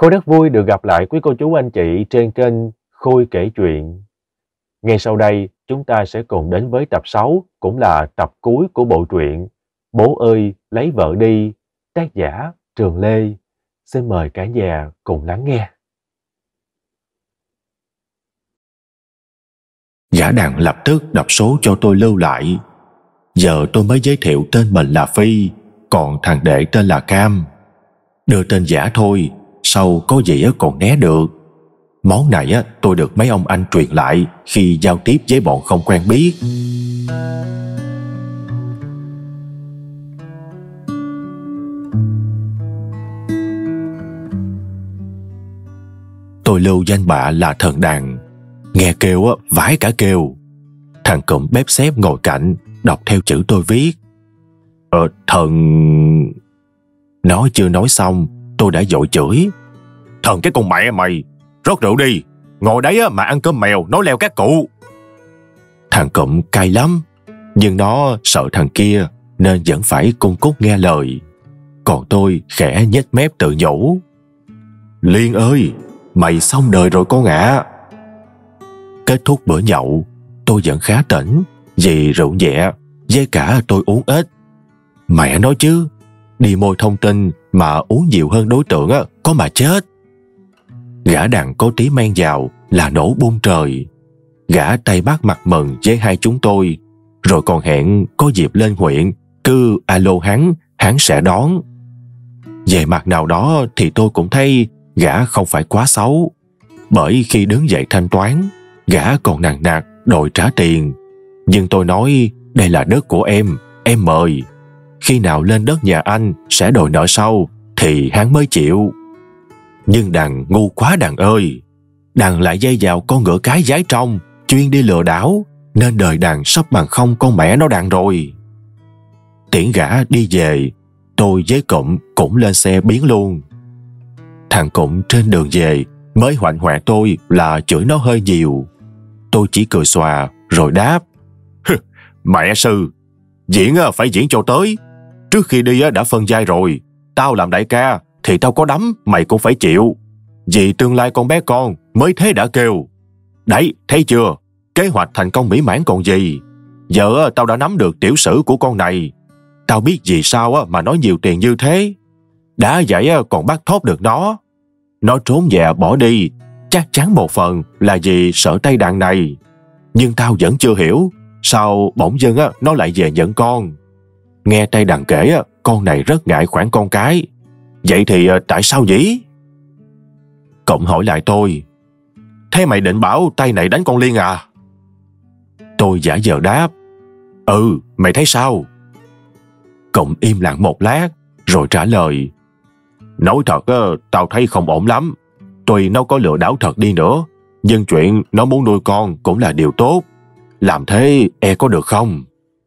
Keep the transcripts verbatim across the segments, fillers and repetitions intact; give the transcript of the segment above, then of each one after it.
Cô rất vui được gặp lại quý cô chú anh chị trên kênh Khôi kể chuyện. Ngay sau đây, chúng ta sẽ cùng đến với tập sáu, cũng là tập cuối của bộ truyện Bố ơi lấy vợ đi, tác giả Trường Lê. Xin mời cả nhà cùng lắng nghe. Gã đàn lập tức đọc số cho tôi lưu lại. Giờ tôi mới giới thiệu tên mình là Phi, còn thằng đệ tên là Cam. Đưa tên giả thôi, sau có gì còn né được. Món này tôi được mấy ông anh truyền lại khi giao tiếp với bọn không quen biết. Tôi lưu danh bạ là Thần Đàn. Nghe kêu á, vãi cả kêu. Thằng cụm bếp xếp ngồi cạnh, đọc theo chữ tôi viết. Ờ, thần... Nói chưa nói xong, tôi đã vội chửi. Thần cái con mẹ mày, rót rượu đi, ngồi đấy á mà ăn cơm mèo, nói leo các cụ. Thằng cụm cay lắm, nhưng nó sợ thằng kia nên vẫn phải cung cúc nghe lời. Còn tôi khẽ nhếch mép tự nhủ. Liên ơi, mày xong đời rồi con ạ. À. Kết thúc bữa nhậu, tôi vẫn khá tỉnh vì rượu nhẹ, với cả tôi uống ít. Mẹ nói chứ, đi môi thông tin mà uống nhiều hơn đối tượng á, có mà chết. Gã đàn có tí men vào là nổ bung trời. Gã tay bắt mặt mừng với hai chúng tôi, rồi còn hẹn có dịp lên huyện, cứ alo hắn, hắn sẽ đón. Về mặt nào đó thì tôi cũng thấy gã không phải quá xấu, bởi khi đứng dậy thanh toán, gã còn nằng nặc đòi trả tiền. Nhưng tôi nói đây là đất của em, em mời. Khi nào lên đất nhà anh sẽ đòi nợ sau thì hắn mới chịu. Nhưng đàn ngu quá đàn ơi. Đàn lại dây vào con ngựa cái giái trong, chuyên đi lừa đảo, nên đời đàn sắp bằng không con mẹ nó đàn rồi. Tiễn gã đi về, tôi với cụm cũng lên xe biến luôn. Thằng cụm trên đường về mới hoạnh hoẹ tôi là chửi nó hơi nhiều. Tôi chỉ cười xòa rồi đáp. Mẹ sư, diễn phải diễn cho tới. Trước khi đi đã phân vai rồi. Tao làm đại ca thì tao có đấm mày cũng phải chịu. Vì tương lai con bé con mới thế đã kêu. Đấy, thấy chưa? Kế hoạch thành công mỹ mãn còn gì. Giờ tao đã nắm được tiểu sử của con này. Tao biết vì sao mà nói nhiều tiền như thế. Đã vậy còn bắt thóp được nó. Nó trốn về bỏ đi, chắc chắn một phần là vì sợ tay đàn này. Nhưng tao vẫn chưa hiểu sao bỗng dưng nó lại về nhận con. Nghe tay đàn kể con này rất ngại khoản con cái. Vậy thì tại sao nhỉ? Cộng hỏi lại tôi. Thế mày định bảo tay này đánh con Liên à? Tôi giả vờ đáp. Ừ, mày thấy sao? Cộng im lặng một lát rồi trả lời. Nói thật, tao thấy không ổn lắm. Tuy nó có lừa đảo thật đi nữa, nhưng chuyện nó muốn nuôi con cũng là điều tốt. Làm thế e có được không?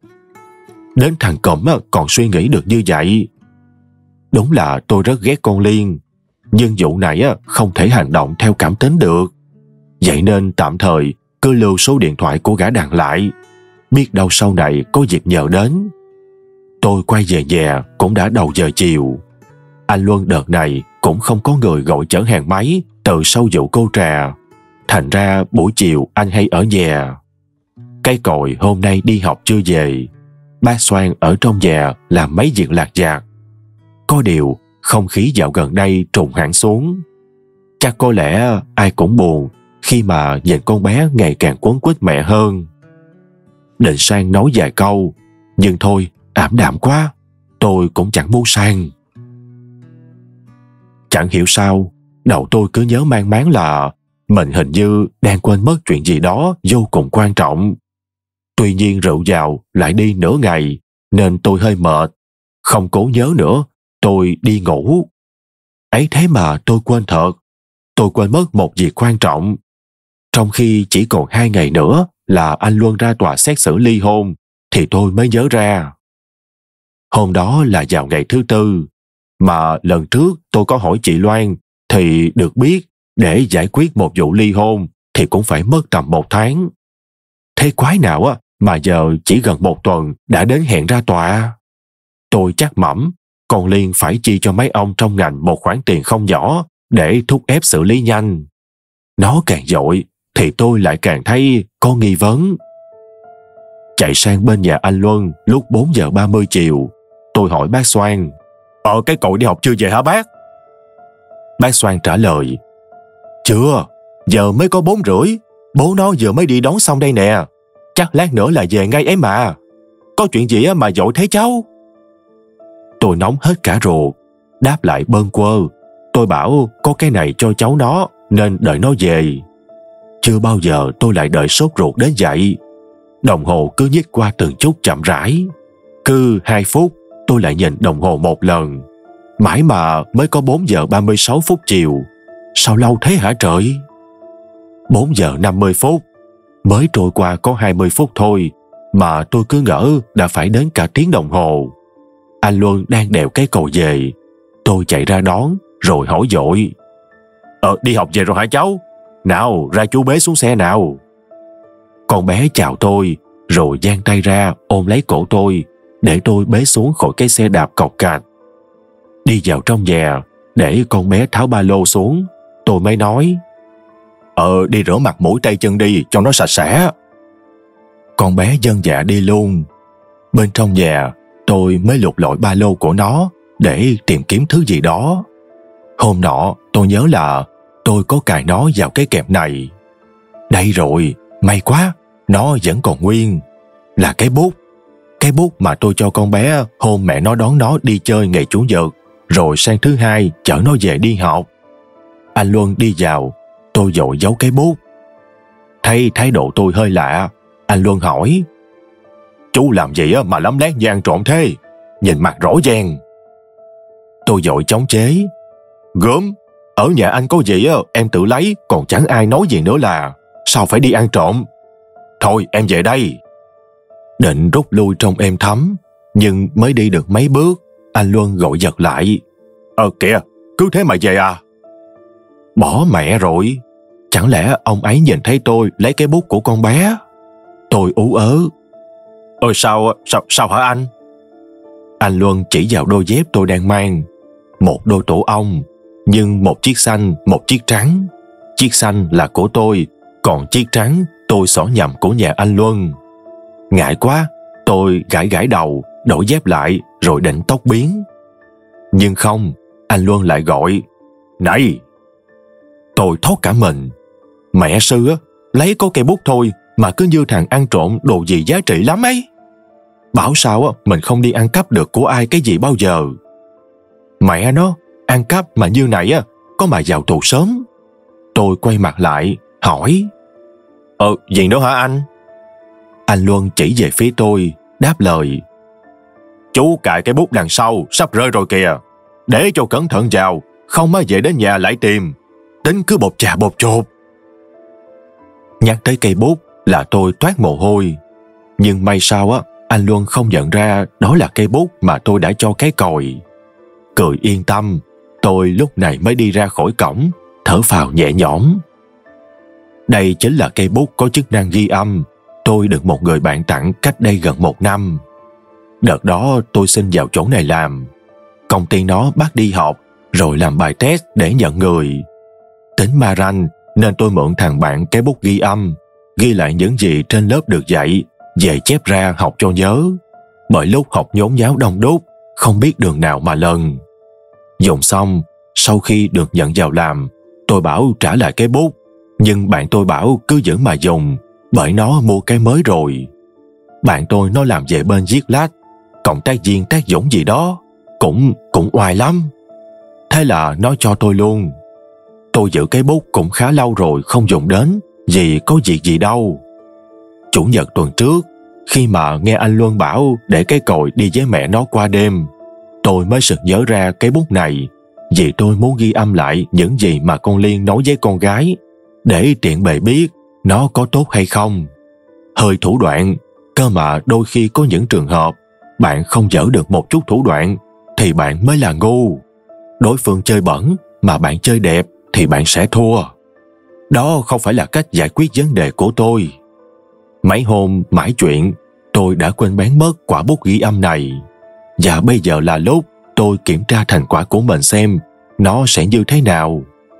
Đến thằng Cẩm còn suy nghĩ được như vậy. Đúng là tôi rất ghét con Liên, nhưng vụ này không thể hành động theo cảm tính được. Vậy nên tạm thời cứ lưu số điện thoại của gã đàn lại. Biết đâu sau này có dịp nhờ đến. Tôi quay về nhà cũng đã đầu giờ chiều. Anh Luân đợt này cũng không có người gọi chở hàng máy từ sau vụ cô trà. Thành ra buổi chiều anh hay ở nhà. Cái còi hôm nay đi học chưa về. Bác Soan ở trong nhà làm mấy việc lặt vặt. Có điều không khí dạo gần đây trùng hẳn xuống. Chắc có lẽ ai cũng buồn khi mà nhìn con bé ngày càng quấn quýt mẹ hơn. Định sang nói vài câu, nhưng thôi, ảm đạm quá, tôi cũng chẳng muốn sang. Chẳng hiểu sao, đầu tôi cứ nhớ mang máng là mình hình như đang quên mất chuyện gì đó vô cùng quan trọng. Tuy nhiên rượu vào lại đi nửa ngày, nên tôi hơi mệt. Không cố nhớ nữa, tôi đi ngủ. Ấy thế mà tôi quên thật. Tôi quên mất một việc quan trọng. Trong khi chỉ còn hai ngày nữa là anh Luân ra tòa xét xử ly hôn, thì tôi mới nhớ ra. Hôm đó là vào ngày thứ tư, mà lần trước tôi có hỏi chị Loan thì được biết để giải quyết một vụ ly hôn thì cũng phải mất tầm một tháng. Thế quái nào á mà giờ chỉ gần một tuần đã đến hẹn ra tòa. Tôi chắc mẩm con Liên phải chi cho mấy ông trong ngành một khoản tiền không nhỏ để thúc ép xử lý nhanh. Nó càng dội thì tôi lại càng thấy có nghi vấn. Chạy sang bên nhà anh Luân lúc bốn giờ ba mươi chiều, tôi hỏi bác Soan: Ờ cái cậu đi học chưa về hả bác? Bác Soan trả lời: Chưa, giờ mới có bốn rưỡi, bố nó vừa mới đi đón xong đây nè, chắc lát nữa là về ngay ấy mà. Có chuyện gì mà dội thế cháu? Tôi nóng hết cả ruột, đáp lại bâng quơ. Tôi bảo có cái này cho cháu nó nên đợi nó về. Chưa bao giờ tôi lại đợi sốt ruột đến vậy. Đồng hồ cứ nhích qua từng chút chậm rãi. Cứ hai phút tôi lại nhìn đồng hồ một lần. Mãi mà mới có bốn giờ ba mươi sáu phút chiều. Sao lâu thế hả trời? bốn giờ năm mươi phút. Mới trôi qua có hai mươi phút thôi mà tôi cứ ngỡ đã phải đến cả tiếng đồng hồ. Anh Luân đang đèo cái cầu về. Tôi chạy ra đón rồi hỏi dội: Ờ đi học về rồi hả cháu? Nào ra chú bế xuống xe nào. Con bé chào tôi rồi giang tay ra ôm lấy cổ tôi để tôi bế xuống khỏi cái xe đạp cọc cạch. Đi vào trong nhà để con bé tháo ba lô xuống, tôi mới nói: Ờ đi rửa mặt mũi tay chân đi cho nó sạch sẽ. Con bé vâng dạ đi luôn. Bên trong nhà tôi mới lục lọi ba lô của nó để tìm kiếm thứ gì đó. Hôm nọ tôi nhớ là tôi có cài nó vào cái kẹp này. Đây rồi, may quá, nó vẫn còn nguyên. Là cái bút. Cái bút mà tôi cho con bé hôm mẹ nó đón nó đi chơi ngày Chủ nhật, rồi sang thứ hai chở nó về đi học. Anh Luân đi vào, tôi vội giấu cái bút. Thấy thái độ tôi hơi lạ, anh Luân hỏi: Chú làm gì mà lấm lét như ăn trộm thế? Nhìn mặt rõ ràng. Tôi vội chống chế: Gớm, ở nhà anh có gì em tự lấy, còn chẳng ai nói gì nữa là sao phải đi ăn trộm. Thôi em về đây. Định rút lui trong êm thấm, nhưng mới đi được mấy bước, anh Luân gọi giật lại: Ờ kìa, cứ thế mà về à? Bỏ mẹ rồi. Chẳng lẽ ông ấy nhìn thấy tôi lấy cái bút của con bé? Tôi ú ớ: Ôi sao, sao, sao hả anh? Anh Luân chỉ vào đôi dép tôi đang mang. Một đôi tổ ong, nhưng một chiếc xanh, một chiếc trắng. Chiếc xanh là của tôi, còn chiếc trắng tôi xỏ nhầm của nhà anh Luân. Ngại quá, tôi gãi gãi đầu, đổi dép lại rồi định tóc biến. Nhưng không, anh Luân lại gọi: Này! Tôi thốt cả mình. Mẹ sư á, lấy có cây bút thôi mà cứ như thằng ăn trộm đồ gì giá trị lắm ấy. Bảo sao á, mình không đi ăn cắp được của ai cái gì bao giờ. Mẹ nó, ăn cắp mà như này á, có mà vào tù sớm. Tôi quay mặt lại, hỏi: Ờ, gì nữa hả anh? Anh Luân chỉ về phía tôi, đáp lời: Chú cài cái bút đằng sau, sắp rơi rồi kìa. Để cho cẩn thận vào, không mới về đến nhà lại tìm. Tính cứ bột chà bột chột. Nhắc tới cây bút là tôi toát mồ hôi. Nhưng may sao á, anh Luân không nhận ra đó là cây bút mà tôi đã cho cái còi. Cười yên tâm, tôi lúc này mới đi ra khỏi cổng, thở phào nhẹ nhõm. Đây chính là cây bút có chức năng ghi âm tôi được một người bạn tặng cách đây gần một năm. Đợt đó tôi xin vào chỗ này làm. Công ty nó bắt đi học rồi làm bài test để nhận người. Tính ma ranh nên tôi mượn thằng bạn cái bút ghi âm, ghi lại những gì trên lớp được dạy, về chép ra học cho nhớ. Bởi lúc học nhốn nháo đông đúc, không biết đường nào mà lần. Dùng xong, sau khi được nhận vào làm, tôi bảo trả lại cái bút, nhưng bạn tôi bảo cứ giữ mà dùng, bởi nó mua cái mới rồi. Bạn tôi nó làm về bên viết lách, cộng tác viên tác dũng gì đó, cũng cũng oai lắm. Thế là nó cho tôi luôn. Tôi giữ cái bút cũng khá lâu rồi không dùng đến, vì có việc gì đâu. Chủ nhật tuần trước, khi mà nghe anh Luân bảo để cái còi đi với mẹ nó qua đêm, tôi mới sực nhớ ra cái bút này, vì tôi muốn ghi âm lại những gì mà con Liên nói với con gái, để tiện bề biết nó có tốt hay không. Hơi thủ đoạn, cơ mà đôi khi có những trường hợp bạn không dở được một chút thủ đoạn thì bạn mới là ngu. Đối phương chơi bẩn mà bạn chơi đẹp thì bạn sẽ thua. Đó không phải là cách giải quyết vấn đề của tôi. Mấy hôm mãi chuyện, tôi đã quên bán mất quả bút ghi âm này. Và bây giờ là lúc tôi kiểm tra thành quả của mình xem nó sẽ như thế nào.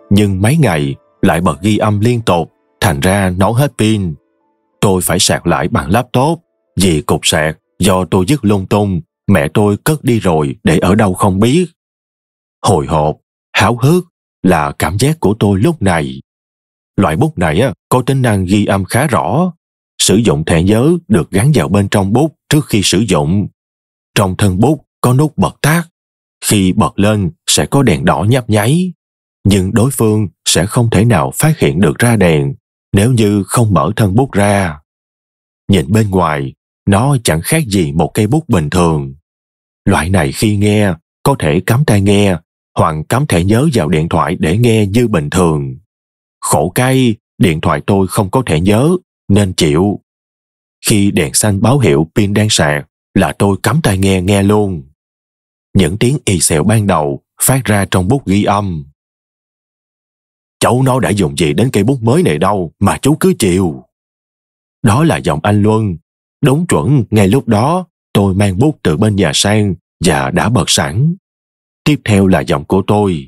nhưng mấy ngày lại bật ghi âm liên tục, thành ra nó hết pin. Tôi phải sạc lại bằng laptop, vì cục sạc do tôi dứt lung tung, mẹ tôi cất đi rồi để ở đâu không biết. Hồi hộp, háo hức là cảm giác của tôi lúc này. Loại bút này có tính năng ghi âm khá rõ. Sử dụng thẻ nhớ được gắn vào bên trong bút trước khi sử dụng. Trong thân bút có nút bật tắt. Khi bật lên sẽ có đèn đỏ nhấp nháy. Nhưng đối phương sẽ không thể nào phát hiện được ra đèn nếu như không mở thân bút ra. Nhìn bên ngoài, nó chẳng khác gì một cây bút bình thường. Loại này khi nghe, có thể cắm tai nghe hoặc cắm thẻ nhớ vào điện thoại để nghe như bình thường. Khổ cái, điện thoại tôi không có thẻ nhớ, nên chịu. Khi đèn xanh báo hiệu pin đang sạc là tôi cắm tai nghe nghe luôn. Những tiếng ì xèo ban đầu phát ra trong bút ghi âm. Cháu nó đã dùng gì đến cây bút mới này đâu mà chú cứ chịu. Đó là giọng anh Luân. Đúng chuẩn ngay lúc đó tôi mang bút từ bên nhà sang và đã bật sẵn. Tiếp theo là giọng của tôi.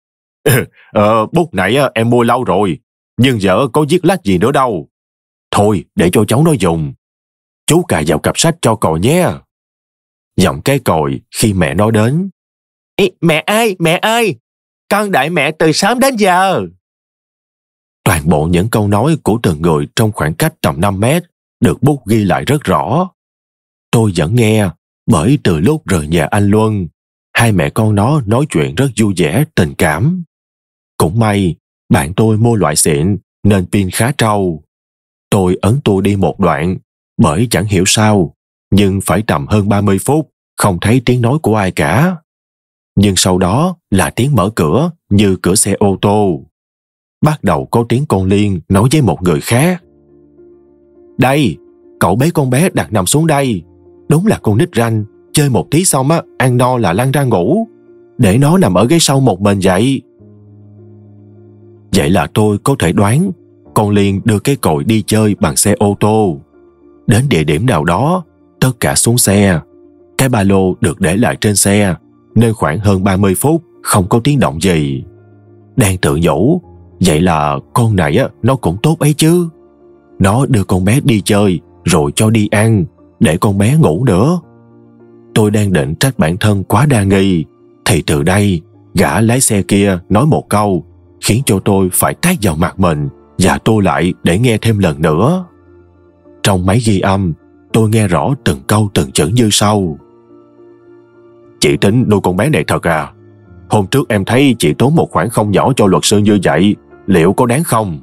Ờ, bút này em mua lâu rồi, nhưng vợ có viết lách gì nữa đâu. Thôi để cho cháu nó dùng. Chú cài vào cặp sách cho còi nhé. Giọng cái còi khi mẹ nói đến. Ê, mẹ ơi, mẹ ơi, con đợi mẹ từ sớm đến giờ. Toàn bộ những câu nói của từng người trong khoảng cách tầm năm mét được bút ghi lại rất rõ. Tôi vẫn nghe, bởi từ lúc rời nhà anh Luân, hai mẹ con nó nói chuyện rất vui vẻ, tình cảm. Cũng may, bạn tôi mua loại xịn nên pin khá trâu. Tôi ấn tua đi một đoạn, bởi chẳng hiểu sao, nhưng phải tầm hơn ba mươi phút, không thấy tiếng nói của ai cả. Nhưng sau đó là tiếng mở cửa như cửa xe ô tô. Bắt đầu có tiếng con Liên nói với một người khác. Đây, cậu bế con bé đặt nằm xuống đây. Đúng là con nít ranh, chơi một tí xong á, ăn no là lăn ra ngủ. Để nó nằm ở ghế sau một mình vậy. Vậy là tôi có thể đoán con Liên đưa cái còi đi chơi bằng xe ô tô. Đến địa điểm nào đó, tất cả xuống xe. Cái ba lô được để lại trên xe, nên khoảng hơn ba mươi phút không có tiếng động gì. Đang tự nhủ, vậy là con này á, nó cũng tốt ấy chứ. Nó đưa con bé đi chơi, rồi cho đi ăn, để con bé ngủ nữa. Tôi đang định trách bản thân quá đa nghi, thì từ đây, gã lái xe kia nói một câu, khiến cho tôi phải tát vào mặt mình và tô lại để nghe thêm lần nữa. Trong máy ghi âm, tôi nghe rõ từng câu từng chữ như sau. Chị tính nuôi con bé này thật à? Hôm trước em thấy chị tốn một khoản không nhỏ cho luật sư như vậy, liệu có đáng không?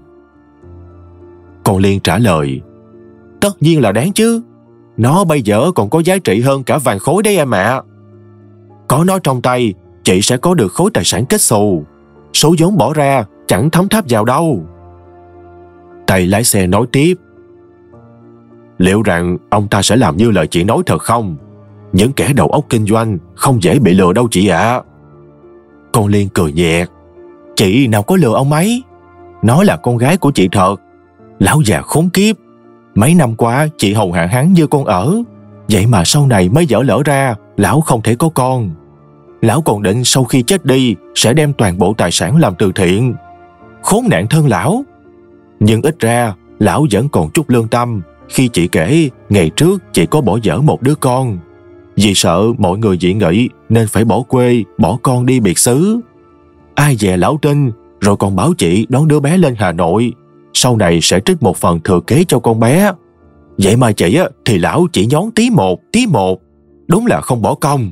Con Liên trả lời. Tất nhiên là đáng chứ. Nó bây giờ còn có giá trị hơn cả vàng khối đấy em ạ. Có nó trong tay, chị sẽ có được khối tài sản kết xù. Số vốn bỏ ra chẳng thấm tháp vào đâu. Tay lái xe nói tiếp. Liệu rằng ông ta sẽ làm như lời chị nói thật không? Những kẻ đầu óc kinh doanh không dễ bị lừa đâu chị ạ. À. Con Liên cười nhạt. Chị nào có lừa ông ấy. Nó là con gái của chị thật. Lão già khốn kiếp. Mấy năm qua chị hầu hạ hắn như con ở. Vậy mà sau này mới dở lỡ ra lão không thể có con. Lão còn định sau khi chết đi sẽ đem toàn bộ tài sản làm từ thiện. Khốn nạn thân lão. Nhưng ít ra lão vẫn còn chút lương tâm khi chị kể ngày trước chị có bỏ dở một đứa con. Vì sợ mọi người dị nghị nên phải bỏ quê, bỏ con đi biệt xứ. Ai dè lão tin, rồi còn bảo chị đón đứa bé lên Hà Nội. Sau này sẽ trích một phần thừa kế cho con bé. Vậy mà chị á, thì lão chỉ nhón tí một, tí một. Đúng là không bỏ công.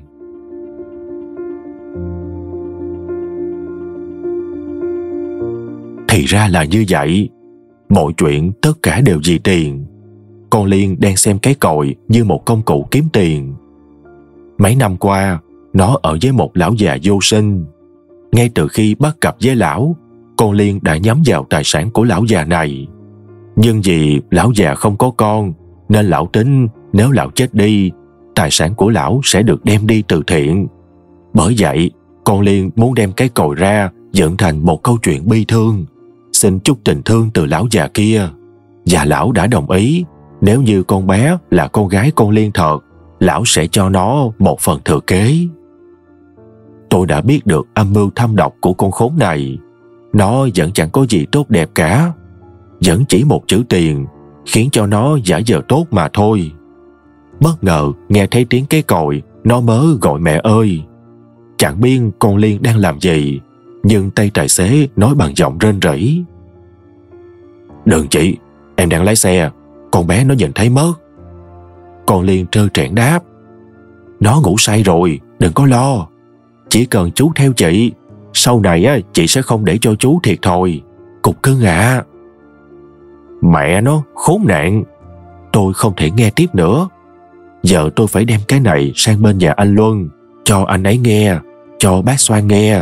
Thì ra là như vậy. Mọi chuyện tất cả đều vì tiền. Con Liên đang xem cái còi như một công cụ kiếm tiền. Mấy năm qua, nó ở với một lão già vô sinh. Ngay từ khi bắt cặp với lão, con Liên đã nhắm vào tài sản của lão già này. Nhưng vì lão già không có con, nên lão tính nếu lão chết đi, tài sản của lão sẽ được đem đi từ thiện. Bởi vậy, con Liên muốn đem cái còi ra dựng thành một câu chuyện bi thương, xin chút tình thương từ lão già kia. Và lão đã đồng ý, nếu như con bé là con gái con Liên thật, lão sẽ cho nó một phần thừa kế. Tôi đã biết được âm mưu thâm độc của con khốn này. Nó vẫn chẳng có gì tốt đẹp cả. Vẫn chỉ một chữ tiền, khiến cho nó giả vờ tốt mà thôi. Bất ngờ nghe thấy tiếng cái còi, nó mớ gọi mẹ ơi. Chẳng biết con Liên đang làm gì, nhưng tay tài xế nói bằng giọng rên rỉ: "Đừng chị, em đang lái xe, con bé nó nhìn thấy mất." Con Liên trơ trẽn đáp: "Nó ngủ say rồi, đừng có lo. Chỉ cần chú theo chị, sau này á, chị sẽ không để cho chú thiệt thòi. Cục cưng ạ." Mẹ nó, khốn nạn. Tôi không thể nghe tiếp nữa. Giờ tôi phải đem cái này sang bên nhà anh Luân, cho anh ấy nghe, cho bác Soan nghe.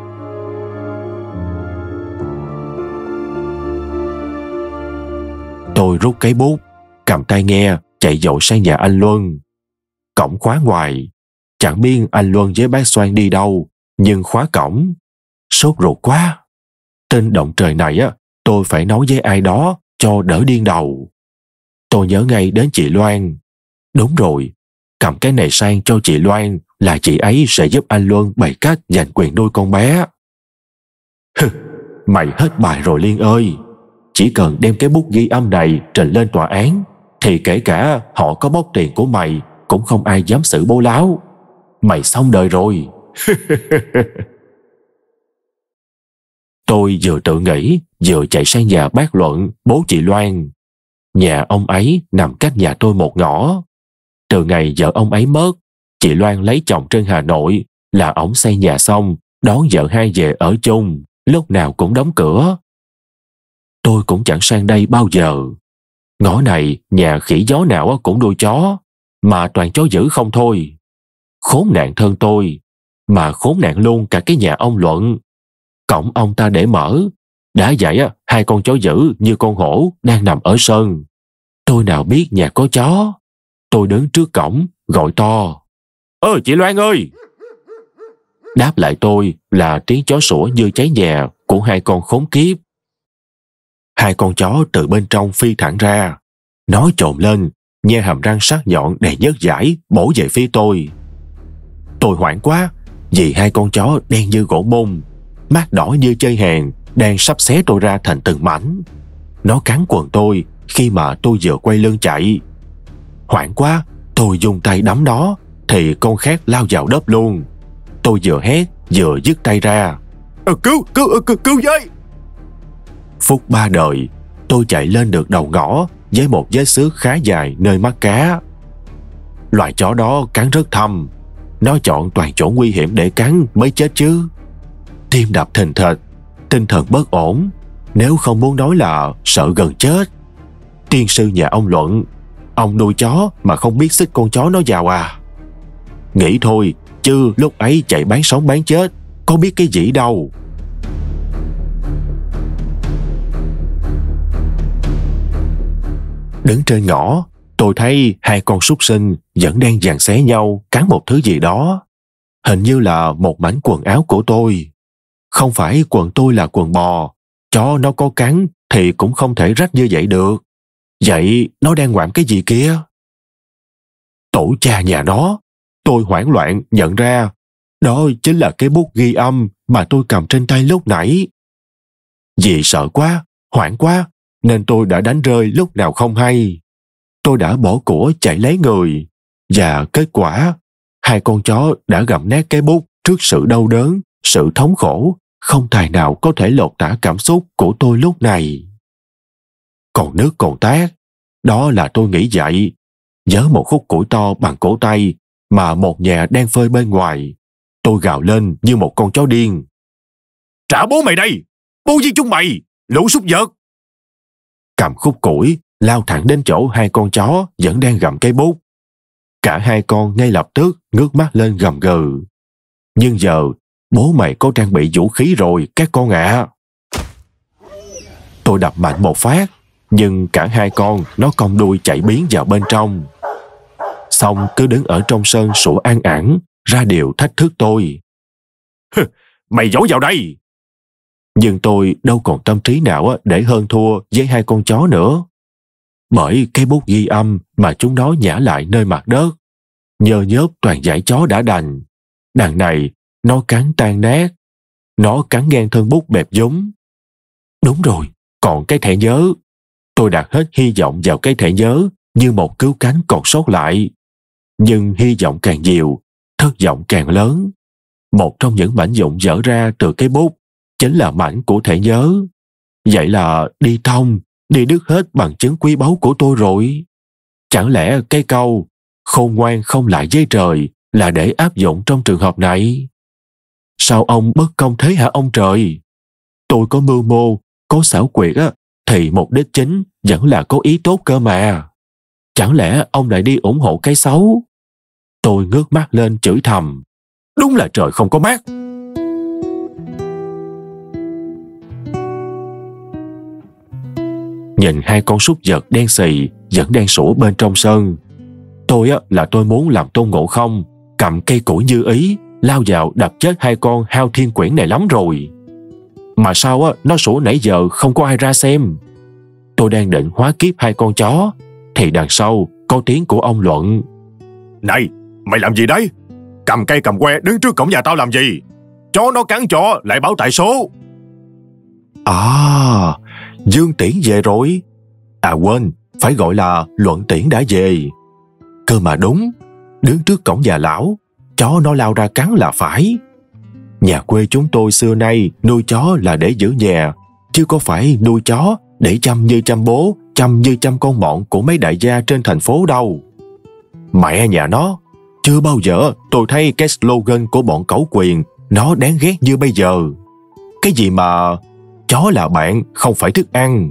Tôi rút cái bút, cầm tay nghe, chạy dội sang nhà anh Luân. Cổng khóa ngoài. Chẳng biết anh Luân với bác Soan đi đâu, nhưng khóa cổng. Sốt ruột quá. Tên động trời này á, tôi phải nói với ai đó cho đỡ điên đầu. Tôi nhớ ngay đến chị Loan. Đúng rồi, cầm cái này sang cho chị Loan là chị ấy sẽ giúp anh Luân bày cách giành quyền nuôi con bé. Hừ, mày hết bài rồi Liên ơi. Chỉ cần đem cái bút ghi âm này trình lên tòa án, thì kể cả họ có bóc tiền của mày cũng không ai dám xử bố láo. Mày xong đời rồi. Tôi vừa tự nghĩ, vừa chạy sang nhà bác Luận, bố chị Loan. Nhà ông ấy nằm cách nhà tôi một ngõ. Từ ngày vợ ông ấy mất, chị Loan lấy chồng trên Hà Nội, là ổng xây nhà xong, đón vợ hai về ở chung, lúc nào cũng đóng cửa. Tôi cũng chẳng sang đây bao giờ. Ngõ này nhà khỉ gió nào cũng nuôi chó, mà toàn chó dữ không thôi. Khốn nạn thân tôi, mà khốn nạn luôn cả cái nhà ông Luận. Cổng ông ta để mở, đã vậy hai con chó dữ như con hổ đang nằm ở sân. Tôi nào biết nhà có chó. Tôi đứng trước cổng gọi to: "Ơ chị Loan ơi!" Đáp lại tôi là tiếng chó sủa như cháy nhà của hai con khốn kiếp. Hai con chó từ bên trong phi thẳng ra. Nó trồm lên, nhe hàm răng sắc nhọn đầy nhớt dãi bổ về phía tôi. Tôi hoảng quá, vì hai con chó đen như gỗ mung, mắt đỏ như chơi hèn, đang sắp xé tôi ra thành từng mảnh. Nó cắn quần tôi khi mà tôi vừa quay lưng chạy. Hoảng quá, tôi dùng tay đấm nó, thì con khác lao vào đớp luôn. Tôi vừa hét vừa dứt tay ra: "Ờ, cứu, cứu, cứu, cứu với!" Phút ba đời, tôi chạy lên được đầu ngõ với một vết xước khá dài nơi mắt cá. Loài chó đó cắn rất thâm. Nó chọn toàn chỗ nguy hiểm để cắn mới chết chứ. Tim đập thình thịch, tinh thần bất ổn, nếu không muốn nói là sợ gần chết. Tiên sư nhà ông Luận, ông nuôi chó mà không biết xích con chó nó vào à? Nghĩ thôi, chứ lúc ấy chạy bán sống bán chết, có biết cái gì đâu. Đứng trên ngõ, tôi thấy hai con súc sinh vẫn đang giằng xé nhau cắn một thứ gì đó. Hình như là một mảnh quần áo của tôi. Không phải quần tôi là quần bò, chó nó có cắn thì cũng không thể rách như vậy được. Vậy nó đang ngoạm cái gì kia? Tổ cha nhà nó, tôi hoảng loạn nhận ra đó chính là cái bút ghi âm mà tôi cầm trên tay lúc nãy. Vì sợ quá, hoảng quá, nên tôi đã đánh rơi lúc nào không hay. Tôi đã bỏ của chạy lấy người, và kết quả, hai con chó đã gặm nát cái bút trước sự đau đớn, sự thống khổ, không tài nào có thể lột tả cảm xúc của tôi lúc này. Còn nước còn tát, đó là tôi nghĩ vậy. Nhớ một khúc củi to bằng cổ tay mà một nhà đang phơi bên ngoài. Tôi gào lên như một con chó điên: "Trả bố mày đây! Bố giết chúng mày! Lũ súc vật!" Cầm khúc củi lao thẳng đến chỗ hai con chó vẫn đang gặm cái bút. Cả hai con ngay lập tức ngước mắt lên gầm gừ: "Nhưng giờ bố mày có trang bị vũ khí rồi các con ạ." À. Tôi đập mạnh một phát, nhưng cả hai con nó cong đuôi chạy biến vào bên trong. Xong cứ đứng ở trong sân sủa an ẵn, ra điều thách thức tôi: "Mày giỏi vào đây!" Nhưng tôi đâu còn tâm trí nào để hơn thua với hai con chó nữa. Bởi cái bút ghi âm mà chúng nó nhả lại nơi mặt đất, nhơ nhớp toàn dải chó đã đành. Đằng này nó cắn tan nát. Nó cắn ngang thân bút bẹp dúng, Đúng rồi, còn cái thẻ nhớ. Tôi đặt hết hy vọng vào cái thẻ nhớ như một cứu cánh còn sót lại. Nhưng hy vọng càng nhiều, thất vọng càng lớn. Một trong những mảnh vụn vỡ ra từ cái bút chính là mảnh của thẻ nhớ. Vậy là đi thông, đi đứt hết bằng chứng quý báu của tôi rồi. Chẳng lẽ cái câu khôn ngoan không lại với trời là để áp dụng trong trường hợp này? Sao ông bất công thế hả ông trời? Tôi có mưu mô, có xảo quyệt á, thì mục đích chính vẫn là có ý tốt cơ mà. Chẳng lẽ ông lại đi ủng hộ cái xấu? Tôi ngước mắt lên chửi thầm. Đúng là trời không có mắt. Nhìn hai con súc vật đen xì vẫn đang sủa bên trong sân. Tôi á, là tôi muốn làm Tôn Ngộ Không cầm cây củi như ý lao vào đập chết hai con hao thiên quyển này lắm rồi. Mà sao á, nó sủa nãy giờ không có ai ra xem. Tôi đang định hóa kiếp hai con chó thì đằng sau có tiếng của ông Luận. Này, mày làm gì đấy? Cầm cây cầm que đứng trước cổng nhà tao làm gì? Chó nó cắn chó lại báo tại số. À, Dương Tiễn về rồi. À quên, phải gọi là Luận Tiễn đã về. Cơ mà đúng, đứng trước cổng nhà lão, chó nó lao ra cắn là phải. Nhà quê chúng tôi xưa nay nuôi chó là để giữ nhà, chứ có phải nuôi chó để chăm như chăm bố, chăm như chăm con mọn của mấy đại gia trên thành phố đâu. Mẹ nhà nó, chưa bao giờ tôi thấy cái slogan của bọn cẩu quyền nó đáng ghét như bây giờ. Cái gì mà chó là bạn, không phải thức ăn.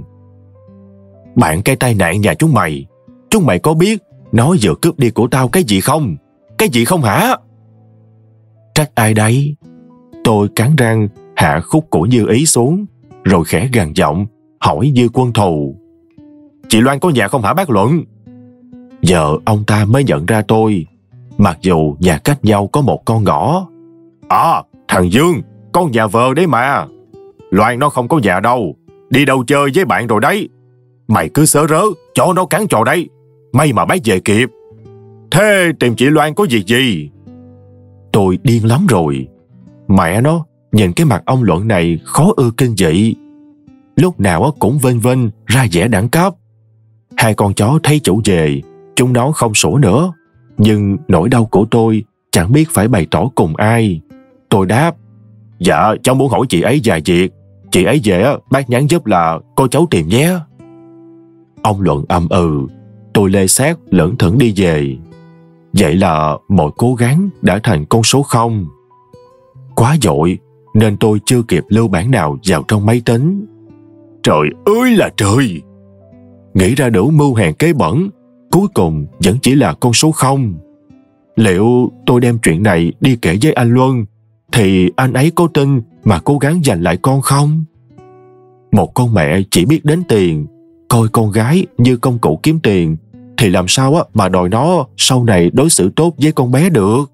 Bạn cái tai nạn nhà chúng mày, chúng mày có biết nó vừa cướp đi của tao cái gì không? Cái gì không hả? Trách ai đấy? Tôi cắn răng hạ khúc của Như Ý xuống, rồi khẽ gằn giọng hỏi Dư Quân Thù. Chị Loan có nhà không hả bác Luận? Giờ ông ta mới nhận ra tôi, mặc dù nhà cách nhau có một con ngõ. À, thằng Dương, con nhà vợ đấy mà. Loan nó không có nhà đâu, đi đâu chơi với bạn rồi đấy. Mày cứ sớ rớ, chó nó cắn trò đấy. May mà bác về kịp. Thế tìm chị Loan có việc gì? Tôi điên lắm rồi. Mẹ nó, nhìn cái mặt ông Luận này khó ưa kinh dị. Lúc nào cũng vênh vênh ra vẻ đẳng cấp. Hai con chó thấy chủ về, chúng nó không sủa nữa. Nhưng nỗi đau của tôi chẳng biết phải bày tỏ cùng ai. Tôi đáp, dạ cháu muốn hỏi chị ấy vài việc. Chị ấy về bác nhắn giúp là cô cháu tìm nhé. Ông Luận âm ừ. Tôi lê xác lững thững đi về. Vậy là mọi cố gắng đã thành con số không. Quá vội nên tôi chưa kịp lưu bản nào vào trong máy tính. Trời ơi là trời! Nghĩ ra đủ mưu hèn kế bẩn, cuối cùng vẫn chỉ là con số không. Liệu tôi đem chuyện này đi kể với anh Luân thì anh ấy có tin mà cố gắng giành lại con không? Một con mẹ chỉ biết đến tiền, coi con gái như công cụ kiếm tiền, thì làm sao mà đòi nó sau này đối xử tốt với con bé được?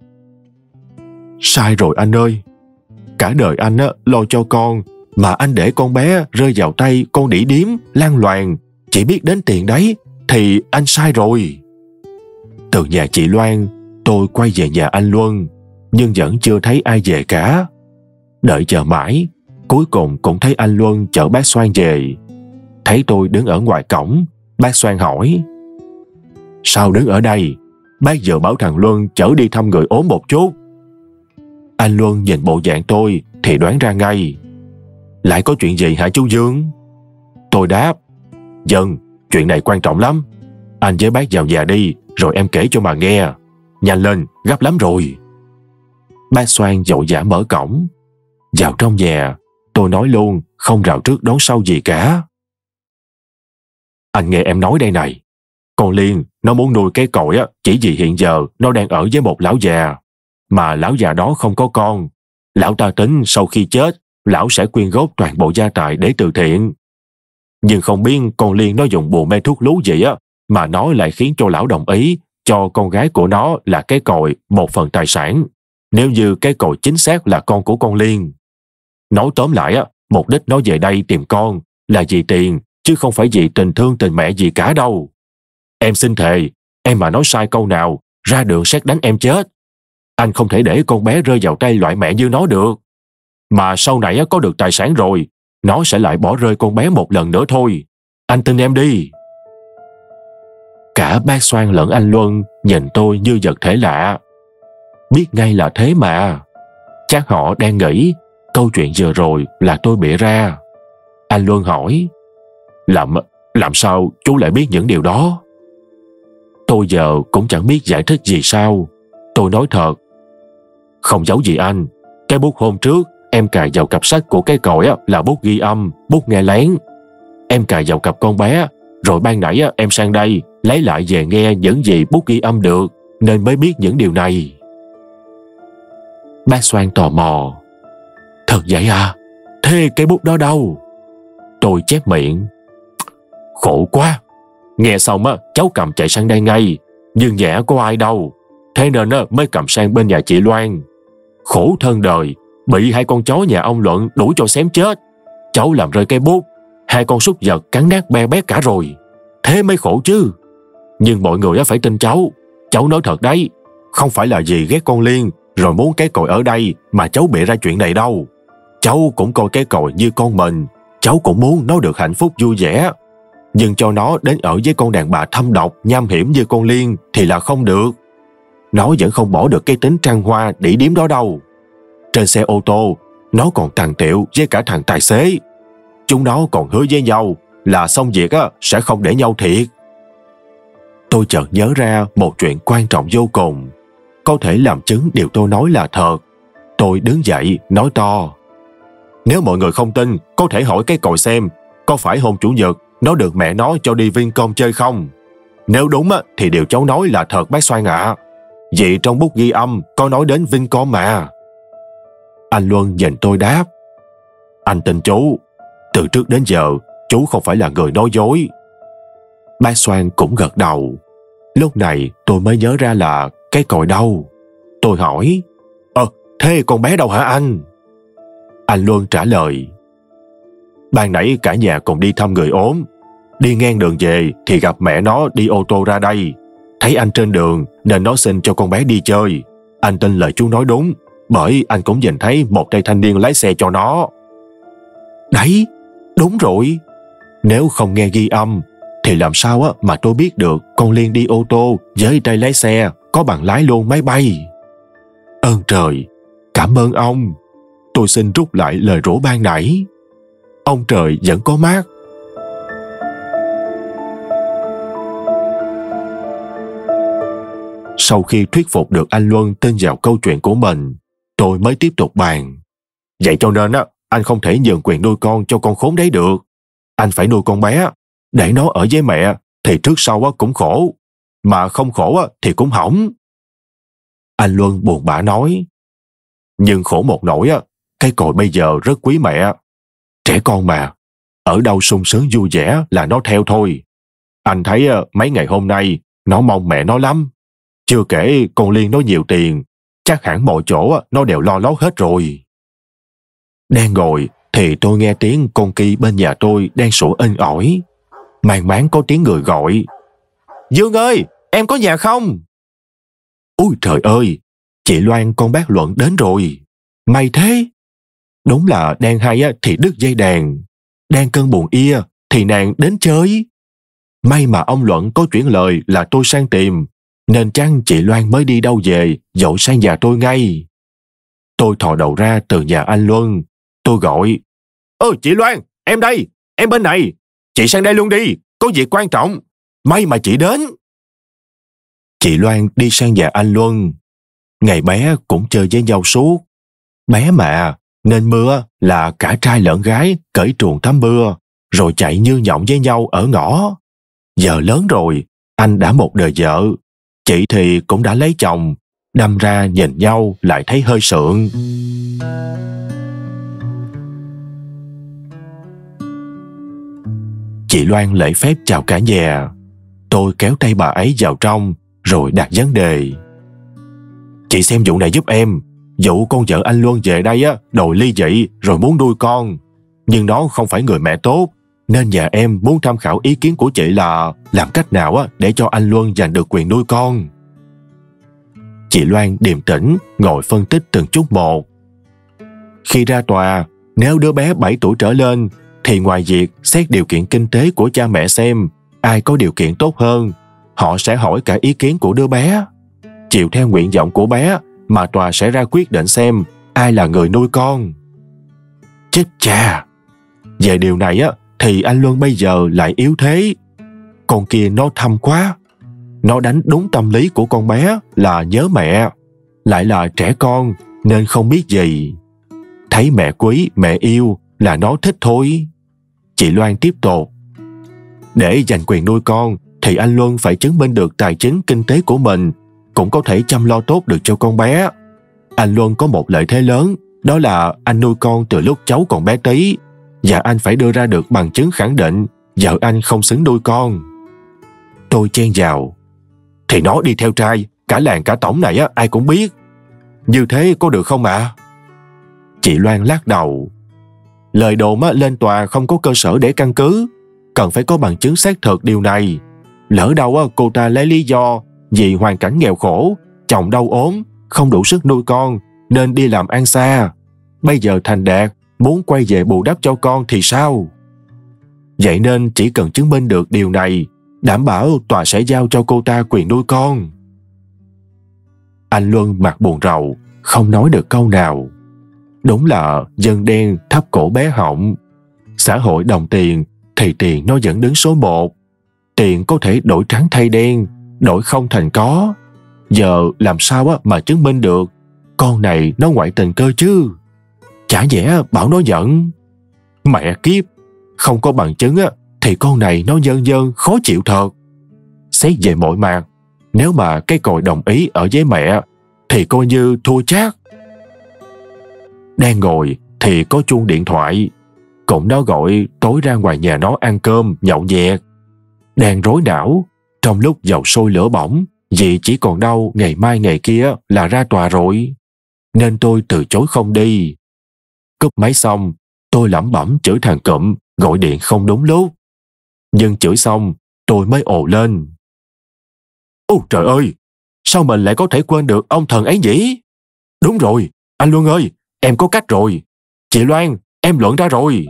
Sai rồi anh ơi. Cả đời anh lo cho con, mà anh để con bé rơi vào tay con đĩ điếm, lan loàn, chỉ biết đến tiền đấy, thì anh sai rồi. Từ nhà chị Loan, tôi quay về nhà anh Luân, nhưng vẫn chưa thấy ai về cả. Đợi chờ mãi, cuối cùng cũng thấy anh Luân chở bác Soan về. Thấy tôi đứng ở ngoài cổng, bác Soan hỏi, sao đứng ở đây? Bác vừa bảo thằng Luân chở đi thăm người ốm một chút. Anh Luân nhìn bộ dạng tôi thì đoán ra ngay. Lại có chuyện gì hả chú Dương? Tôi đáp, Dân, chuyện này quan trọng lắm. Anh với bác vào nhà đi, rồi em kể cho mà nghe. Nhanh lên, gấp lắm rồi. Bác Soan vội vã mở cổng. Vào trong nhà, tôi nói luôn, không rào trước đón sau gì cả. Anh nghe em nói đây này. Con Liên, nó muốn nuôi cái còi á, chỉ vì hiện giờ nó đang ở với một lão già. Mà lão già đó không có con. Lão ta tính sau khi chết, lão sẽ quyên góp toàn bộ gia tài để từ thiện. Nhưng không biết con Liên nó dùng bùa mê thuốc lú gì á, mà nó lại khiến cho lão đồng ý cho con gái của nó là cái còi một phần tài sản, nếu như cái còi chính xác là con của con Liên. Nói tóm lại á, mục đích nó về đây tìm con là vì tiền, chứ không phải vì tình thương tình mẹ gì cả đâu. Em xin thề, em mà nói sai câu nào, ra đường sét đánh em chết. Anh không thể để con bé rơi vào tay loại mẹ như nó được. Mà sau này có được tài sản rồi, nó sẽ lại bỏ rơi con bé một lần nữa thôi. Anh tin em đi. Cả bác Soan lẫn anh Luân nhìn tôi như vật thể lạ. Biết ngay là thế mà. Chắc họ đang nghĩ câu chuyện vừa rồi là tôi bịa ra. Anh Luân hỏi, Làm, làm sao chú lại biết những điều đó? Tôi giờ cũng chẳng biết giải thích gì sao. Tôi nói thật. Không giấu gì anh, cái bút hôm trước em cài vào cặp sách của cái còi là bút ghi âm, bút nghe lén. Em cài vào cặp con bé, rồi ban nãy em sang đây lấy lại về nghe những gì bút ghi âm được, nên mới biết những điều này. Bác Soan tò mò, thật vậy à? Thế cái bút đó đâu? Tôi chép miệng, khổ quá. Nghe xong á, cháu cầm chạy sang đây ngay, nhưng nhẽ có ai đâu, thế nên á, mới cầm sang bên nhà chị Loan. Khổ thân đời, bị hai con chó nhà ông Luận đuổi cho xém chết. Cháu làm rơi cây bút, hai con súc vật cắn nát be bét cả rồi. Thế mới khổ chứ. Nhưng mọi người á phải tin cháu. Cháu nói thật đấy. Không phải là vì ghét con Liên rồi muốn cái còi ở đây mà cháu bịa ra chuyện này đâu. Cháu cũng coi cái còi như con mình. Cháu cũng muốn nó được hạnh phúc vui vẻ. Nhưng cho nó đến ở với con đàn bà thâm độc, nham hiểm như con Liên thì là không được. Nó vẫn không bỏ được cái tính trăng hoa đĩ điếm đó đâu. Trên xe ô tô, nó còn tàn tiệu với cả thằng tài xế. Chúng nó còn hứa với nhau là xong việc á, sẽ không để nhau thiệt. Tôi chợt nhớ ra một chuyện quan trọng vô cùng. Có thể làm chứng điều tôi nói là thật. Tôi đứng dậy, nói to. Nếu mọi người không tin, có thể hỏi cái còi xem, có phải hôm Chủ nhật nó được mẹ nó cho đi Vincom chơi không? Nếu đúng á, thì điều cháu nói là thật bác Soan ạ. À. Vì trong bút ghi âm có nói đến Vincom mà. Anh Luân nhìn tôi đáp. Anh tin chú. Từ trước đến giờ, chú không phải là người nói dối. Bác Soan cũng gật đầu. Lúc này tôi mới nhớ ra là cái còi đâu. Tôi hỏi, Ờ, thế con bé đâu hả anh? Anh Luân trả lời, ban nãy cả nhà cùng đi thăm người ốm. Đi ngang đường về thì gặp mẹ nó đi ô tô ra đây. Thấy anh trên đường nên nó xin cho con bé đi chơi. Anh tin lời chú nói đúng, bởi anh cũng nhìn thấy một tay thanh niên lái xe cho nó. Đấy, đúng rồi. Nếu không nghe ghi âm thì làm sao á mà tôi biết được con Liên đi ô tô với tay lái xe có bằng lái luôn máy bay. Ơn trời, cảm ơn ông. Tôi xin rút lại lời rủa ban nãy. Ông trời vẫn có mắt. Sau khi thuyết phục được anh Luân tin vào câu chuyện của mình, tôi mới tiếp tục bàn. Vậy cho nên á, anh không thể nhường quyền nuôi con cho con khốn đấy được. Anh phải nuôi con bé, để nó ở với mẹ thì trước sau á cũng khổ, mà không khổ á thì cũng hỏng. Anh Luân buồn bã nói. Nhưng khổ một nỗi á, cái còi bây giờ rất quý mẹ. Trẻ con mà, ở đâu sung sướng vui vẻ là nó theo thôi. Anh thấy mấy ngày hôm nay nó mong mẹ nó lắm. Chưa kể con Liên nó nhiều tiền, chắc hẳn mọi chỗ nó đều lo lót hết rồi. Đang ngồi thì tôi nghe tiếng con Ki bên nhà tôi đang sủa inh ỏi. Màng máng có tiếng người gọi. Dương ơi, em có nhà không? Ôi trời ơi, chị Loan con bác Luận đến rồi. May thế. Đúng là đang hay thì đứt dây đàn, đang cơn buồn ia thì nàng đến chơi. May mà ông Luận có chuyển lời là tôi sang tìm, nên chăng chị Loan mới đi đâu về dội sang nhà tôi ngay. Tôi thò đầu ra từ nhà anh Luân. Tôi gọi, Ơ chị Loan, em đây, em bên này. Chị sang đây luôn đi, có việc quan trọng. May mà chị đến. Chị Loan đi sang nhà anh Luân. Ngày bé cũng chơi với nhau suốt. Bé mà, nên mưa là cả trai lẫn gái cởi truồng tắm mưa, rồi chạy như nhộng với nhau ở ngõ. Giờ lớn rồi, anh đã một đời vợ, chị thì cũng đã lấy chồng, đâm ra nhìn nhau lại thấy hơi sượng. Chị Loan lễ phép chào cả nhà. Tôi kéo tay bà ấy vào trong, rồi đặt vấn đề. Chị xem vụ này giúp em. Vụ con vợ anh Luân về đây á, đòi ly dị rồi muốn nuôi con. Nhưng nó không phải người mẹ tốt, nên nhà em muốn tham khảo ý kiến của chị là làm cách nào á để cho anh Luân giành được quyền nuôi con. Chị Loan điềm tĩnh ngồi phân tích từng chút một. Khi ra tòa, Nếu đứa bé bảy tuổi trở lên, thì ngoài việc xét điều kiện kinh tế của cha mẹ xem ai có điều kiện tốt hơn, họ sẽ hỏi cả ý kiến của đứa bé. Chịu theo nguyện vọng của bé mà tòa sẽ ra quyết định xem ai là người nuôi con. Chết cha! Về điều này á, thì anh Luân bây giờ lại yếu thế. Con kia nó thâm quá. Nó đánh đúng tâm lý của con bé là nhớ mẹ, lại là trẻ con nên không biết gì. Thấy mẹ quý, mẹ yêu là nó thích thôi. Chị Loan tiếp tục. Để giành quyền nuôi con thì anh Luân phải chứng minh được tài chính kinh tế của mình, cũng có thể chăm lo tốt được cho con bé. Anh Luân có một lợi thế lớn, đó là anh nuôi con từ lúc cháu còn bé tí, và anh phải đưa ra được bằng chứng khẳng định vợ anh không xứng nuôi con. Tôi chen vào. Thì nó đi theo trai, cả làng cả tổng này á, ai cũng biết. Như thế có được không ạ? À? Chị Loan lắc đầu. Lời đồn á, lên tòa không có cơ sở để căn cứ, cần phải có bằng chứng xác thực điều này. Lỡ đâu á, cô ta lấy lý do vì hoàn cảnh nghèo khổ, chồng đau ốm, không đủ sức nuôi con nên đi làm ăn xa. Bây giờ thành đạt muốn quay về bù đắp cho con thì sao? Vậy nên chỉ cần chứng minh được điều này, đảm bảo tòa sẽ giao cho cô ta quyền nuôi con. Anh Luân mặt buồn rầu, không nói được câu nào. Đúng là dân đen thấp cổ bé họng. Xã hội đồng tiền thì tiền nó vẫn đứng số một. Tiền có thể đổi trắng thay đen, đổi không thành có. Giờ làm sao á mà chứng minh được con này nó ngoại tình cơ chứ? Chả nhẽ bảo nó giận. Mẹ kiếp, không có bằng chứng á thì con này nó dơn dơn khó chịu thật. Xét về mọi mặt, nếu mà cái còi đồng ý ở với mẹ thì coi như thua chát. Đang ngồi thì có chuông điện thoại. Cũng nó gọi tối ra ngoài nhà nó ăn cơm, nhậu nhẹt. Đang rối não, trong lúc dầu sôi lửa bỏng, vì chỉ còn đâu ngày mai ngày kia là ra tòa rồi. Nên tôi từ chối không đi. Cúp máy xong, tôi lẩm bẩm chửi thằng Cụm gọi điện không đúng lúc. Nhưng chửi xong, tôi mới ồ lên. Ôi trời ơi, sao mình lại có thể quên được ông thần ấy nhỉ? Đúng rồi, anh Luân ơi, em có cách rồi. Chị Loan, em luận ra rồi.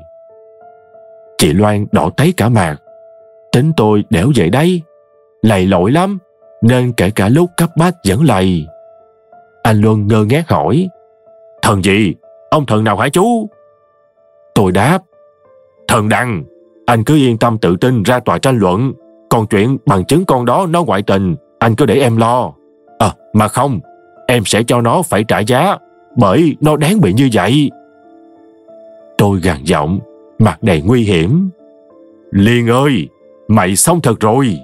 Chị Loan đỏ tấy cả mặt. Tính tôi đẻo vậy đấy, lầy lội lắm, nên kể cả lúc cấp bách vẫn lầy. Anh Luân ngơ ngác hỏi. Thần gì? Ông thần nào hả chú? Tôi đáp. Thần Đằng, anh cứ yên tâm tự tin ra tòa tranh luận. Còn chuyện bằng chứng con đó nó ngoại tình, anh cứ để em lo. À mà không, em sẽ cho nó phải trả giá, bởi nó đáng bị như vậy. Tôi gằn giọng, mặt đầy nguy hiểm. Liên ơi, mày xong thật rồi.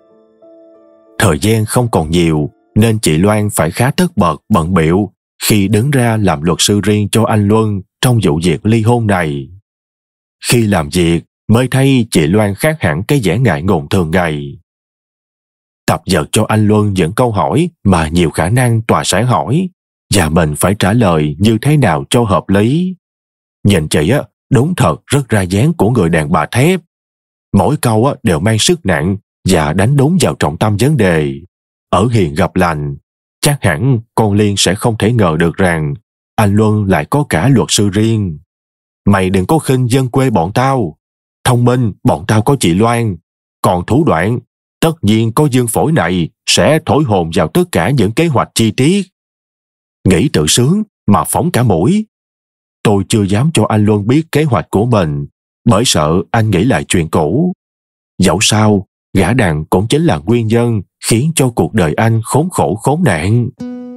Thời gian không còn nhiều, nên chị Loan phải khá tất bật bận bịu khi đứng ra làm luật sư riêng cho anh Luân trong vụ việc ly hôn này. Khi làm việc mới thấy chị Loan khác hẳn cái vẻ ngại ngùng thường ngày. Tập dượt cho anh Luân những câu hỏi mà nhiều khả năng tòa sẽ hỏi, và mình phải trả lời như thế nào cho hợp lý. Nhìn chị á, đúng thật rất ra dáng của người đàn bà thép. Mỗi câu á đều mang sức nặng và đánh đúng vào trọng tâm vấn đề. Ở hiền gặp lành, chắc hẳn con Liên sẽ không thể ngờ được rằng anh Luân lại có cả luật sư riêng. Mày đừng có khinh dân quê bọn tao. Thông minh bọn tao có chị Loan, còn thủ đoạn tất nhiên có Dương Phổi này sẽ thổi hồn vào tất cả những kế hoạch chi tiết. Nghĩ tự sướng mà phóng cả mũi. Tôi chưa dám cho anh Luân biết kế hoạch của mình, bởi sợ anh nghĩ lại chuyện cũ. Dẫu sao, gã đàn cũng chính là nguyên nhân khiến cho cuộc đời anh khốn khổ khốn nạn.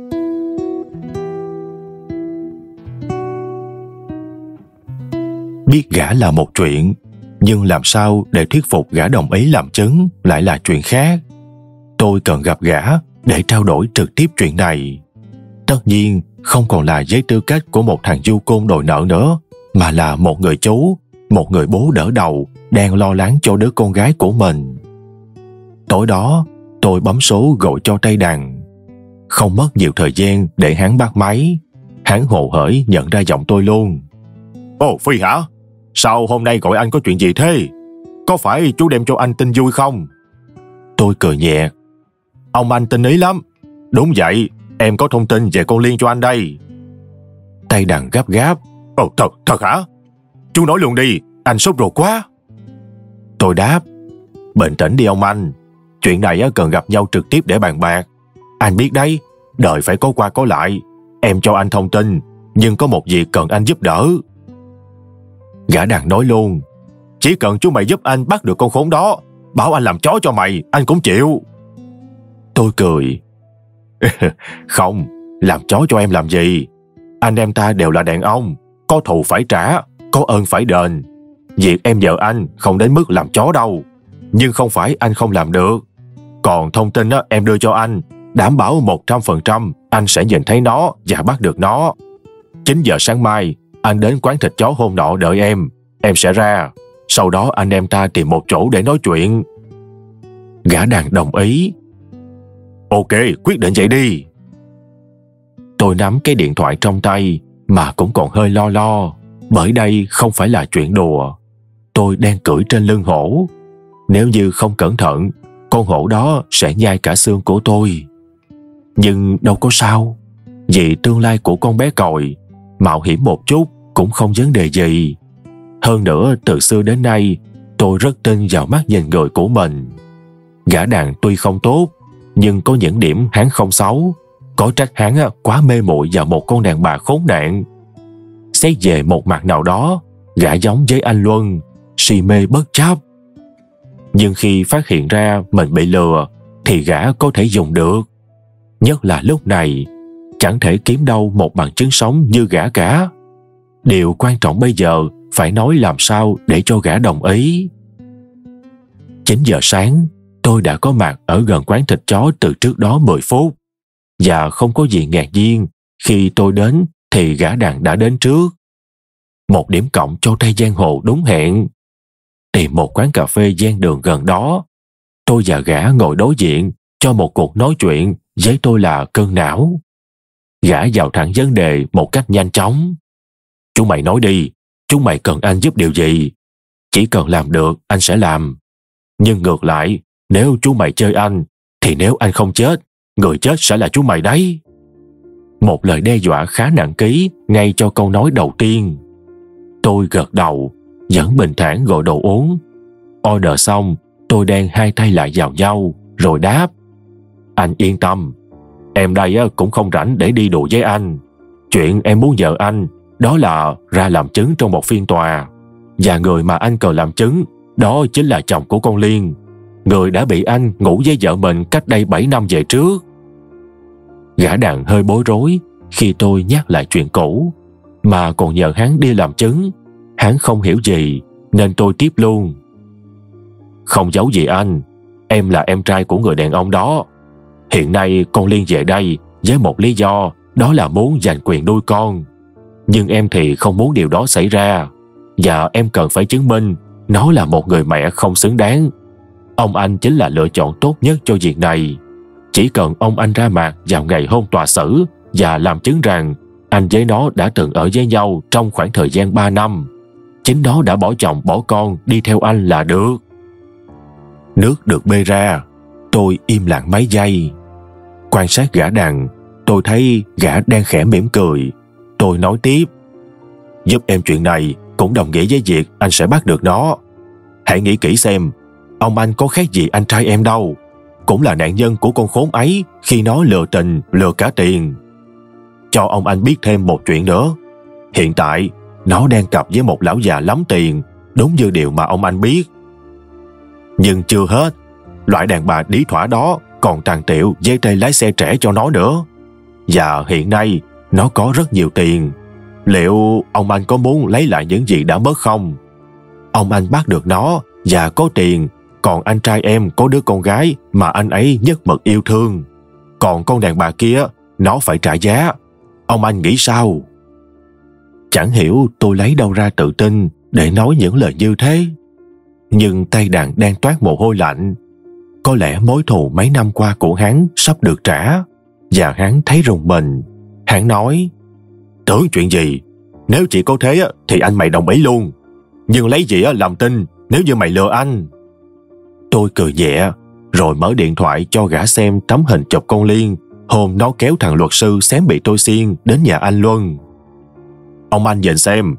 Biết gã là một chuyện, nhưng làm sao để thuyết phục gã đồng ý làm chứng lại là chuyện khác. Tôi cần gặp gã để trao đổi trực tiếp chuyện này. Tất nhiên, không còn là với tư cách của một thằng du côn đòi nợ nữa, mà là một người chú, một người bố đỡ đầu đang lo lắng cho đứa con gái của mình. Tối đó, tôi bấm số gọi cho Tây Đằng. Không mất nhiều thời gian để hắn bắt máy. Hắn hồ hởi nhận ra giọng tôi luôn. Ồ Phi hả? Sao hôm nay gọi anh có chuyện gì thế? Có phải chú đem cho anh tin vui không? Tôi cười nhẹ. Ông anh tin ý lắm. Đúng vậy, em có thông tin về con Liên cho anh đây. Tây Đằng gấp gáp. Ồ thật, thật hả? chú nói luôn đi, anh sốt ruột quá. Tôi đáp, bình tĩnh đi ông anh. Chuyện này cần gặp nhau trực tiếp để bàn bạc. Anh biết đấy, đời phải có qua có lại. Em cho anh thông tin, nhưng có một việc cần anh giúp đỡ. Gã đàn nói luôn, chỉ cần chú mày giúp anh bắt được con khốn đó, bảo anh làm chó cho mày, anh cũng chịu. Tôi cười. Không, làm chó cho em làm gì? Anh em ta đều là đàn ông, có thù phải trả, có ơn phải đền. Việc em vợ anh không đến mức làm chó đâu, nhưng không phải anh không làm được. Còn thông tin á, em đưa cho anh, đảm bảo một trăm phần trăm anh sẽ nhìn thấy nó và bắt được nó. chín giờ sáng mai, anh đến quán thịt chó hôm nọ đợi em, em sẽ ra. Sau đó anh em ta tìm một chỗ để nói chuyện. Gã đàn đồng ý. Ok, quyết định vậy đi. Tôi nắm cái điện thoại trong tay mà cũng còn hơi lo lo, bởi đây không phải là chuyện đùa. Tôi đang cưỡi trên lưng hổ. Nếu như không cẩn thận, con hổ đó sẽ nhai cả xương của tôi. Nhưng đâu có sao, vì tương lai của con bé còi, mạo hiểm một chút cũng không vấn đề gì. Hơn nữa, từ xưa đến nay, tôi rất tin vào mắt nhìn người của mình. Gã đàn tuy không tốt, nhưng có những điểm hắn không xấu. Có trách hắn quá mê muội vào một con đàn bà khốn nạn. Xét về một mặt nào đó, gã giống với anh Luân, si mê bất chấp. Nhưng khi phát hiện ra mình bị lừa, thì gã có thể dùng được. Nhất là lúc này, chẳng thể kiếm đâu một bằng chứng sống như gã cả. Điều quan trọng bây giờ phải nói làm sao để cho gã đồng ý. chín giờ sáng, tôi đã có mặt ở gần quán thịt chó từ trước đó mười phút. Và không có gì ngạc nhiên, khi tôi đến thì gã đàn đã đến trước. Một điểm cộng cho Tây Giang Hồ đúng hẹn. Tìm một quán cà phê ven đường gần đó. Tôi và gã ngồi đối diện cho một cuộc nói chuyện với tôi là cơn não. Gã vào thẳng vấn đề một cách nhanh chóng. Chúng mày nói đi, chúng mày cần anh giúp điều gì? Chỉ cần làm được anh sẽ làm. Nhưng ngược lại, nếu chú mày chơi anh, thì nếu anh không chết, người chết sẽ là chú mày đấy. Một lời đe dọa khá nặng ký ngay cho câu nói đầu tiên. Tôi gật đầu, vẫn bình thản gọi đồ uống. Order xong, tôi đang hai tay lại vào nhau, rồi đáp. Anh yên tâm, em đây cũng không rảnh để đi đùa với anh. Chuyện em muốn nhờ anh, đó là ra làm chứng trong một phiên tòa. Và người mà anh cần làm chứng, đó chính là chồng của con Liên, người đã bị anh ngủ với vợ mình cách đây bảy năm về trước. Gã đàn hơi bối rối khi tôi nhắc lại chuyện cũ, mà còn nhờ hắn đi làm chứng. Hắn không hiểu gì, nên tôi tiếp luôn. Không giấu gì anh, em là em trai của người đàn ông đó. Hiện nay con Liên về đây với một lý do, đó là muốn giành quyền nuôi con. Nhưng em thì không muốn điều đó xảy ra, và em cần phải chứng minh nó là một người mẹ không xứng đáng. Ông anh chính là lựa chọn tốt nhất cho việc này. Chỉ cần ông anh ra mặt vào ngày hôm tòa xử và làm chứng rằng anh với nó đã từng ở với nhau trong khoảng thời gian ba năm. Chính nó đã bỏ chồng bỏ con đi theo anh là được. Nước được bê ra, tôi im lặng mấy giây. Quan sát gã đàn, tôi thấy gã đang khẽ mỉm cười. Tôi nói tiếp. Giúp em chuyện này cũng đồng nghĩa với việc anh sẽ bắt được nó. Hãy nghĩ kỹ xem, ông anh có khác gì anh trai em đâu. Cũng là nạn nhân của con khốn ấy khi nó lừa tình, lừa cả tiền. Cho ông anh biết thêm một chuyện nữa. Hiện tại, nó đang cặp với một lão già lắm tiền, đúng như điều mà ông anh biết. Nhưng chưa hết, loại đàn bà đĩ thỏa đó còn tàn tiệu dây tay lái xe trẻ cho nó nữa. Và hiện nay, nó có rất nhiều tiền. Liệu ông anh có muốn lấy lại những gì đã mất không? Ông anh bắt được nó và có tiền, còn anh trai em có đứa con gái mà anh ấy nhất mực yêu thương. Còn con đàn bà kia, nó phải trả giá. Ông anh nghĩ sao? Chẳng hiểu tôi lấy đâu ra tự tin để nói những lời như thế. Nhưng tay đàn đang toát mồ hôi lạnh. Có lẽ mối thù mấy năm qua của hắn sắp được trả. Và hắn thấy rùng mình. Hắn nói, tưởng chuyện gì? Nếu chỉ có thế thì anh mày đồng ý luôn. Nhưng lấy gì làm tin nếu như mày lừa anh? Tôi cười nhẹ, rồi mở điện thoại cho gã xem tấm hình chụp con Liên hôm nó kéo thằng luật sư xém bị tôi xiên đến nhà anh Luân. Ông anh nhìn xem,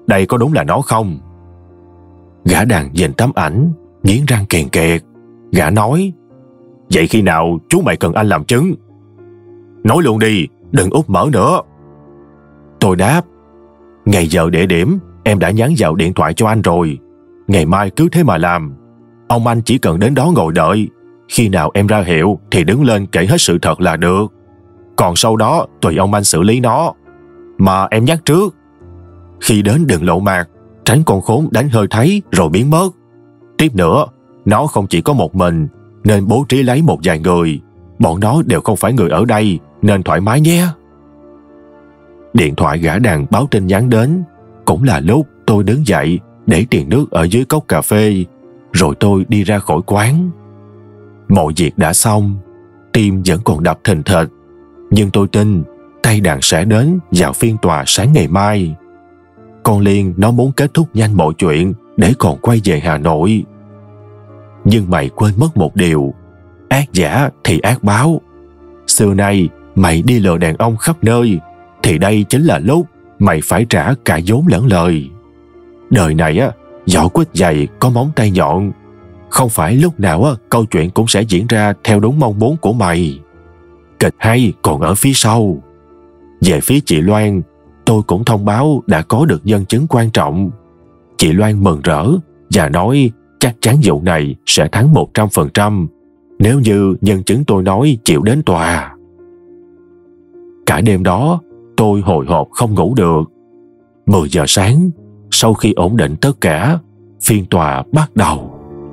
đây có đúng là nó không? Gã đàn nhìn tấm ảnh, nghiến răng kèn kẹt. Gã nói: Vậy khi nào chú mày cần anh làm chứng? Nói luôn đi, đừng úp mở nữa. Tôi đáp: Ngày giờ địa điểm em đã nhắn vào điện thoại cho anh rồi. Ngày mai cứ thế mà làm. Ông anh chỉ cần đến đó ngồi đợi. Khi nào em ra hiệu thì đứng lên kể hết sự thật là được. Còn sau đó tùy ông anh xử lý nó. Mà em nhắc trước, khi đến đừng lộ mặt, tránh con khốn đánh hơi thấy rồi biến mất. Tiếp nữa, nó không chỉ có một mình, nên bố trí lấy một vài người. Bọn nó đều không phải người ở đây, nên thoải mái nhé. Điện thoại gã đàn báo tin nhắn đến. Cũng là lúc tôi đứng dậy để tiền nước ở dưới cốc cà phê, rồi tôi đi ra khỏi quán. Mọi việc đã xong, tim vẫn còn đập thình thịch, nhưng tôi tin tay đàn sẽ đến vào phiên tòa sáng ngày mai. Con Liên nó muốn kết thúc nhanh mọi chuyện để còn quay về Hà Nội. Nhưng mày quên mất một điều: ác giả thì ác báo. Xưa nay mày đi lừa đàn ông khắp nơi, thì đây chính là lúc mày phải trả cả vốn lẫn lời. Đời này á, vỏ quýt dày có móng tay nhọn. Không phải lúc nào á, câu chuyện cũng sẽ diễn ra theo đúng mong muốn của mày. Kịch hay còn ở phía sau. Về phía chị Loan, tôi cũng thông báo đã có được nhân chứng quan trọng. Chị Loan mừng rỡ và nói chắc chắn vụ này sẽ thắng một trăm phần trăm nếu như nhân chứng tôi nói chịu đến tòa. Cả đêm đó, tôi hồi hộp không ngủ được. mười giờ sáng, sau khi ổn định tất cả, phiên tòa bắt đầu.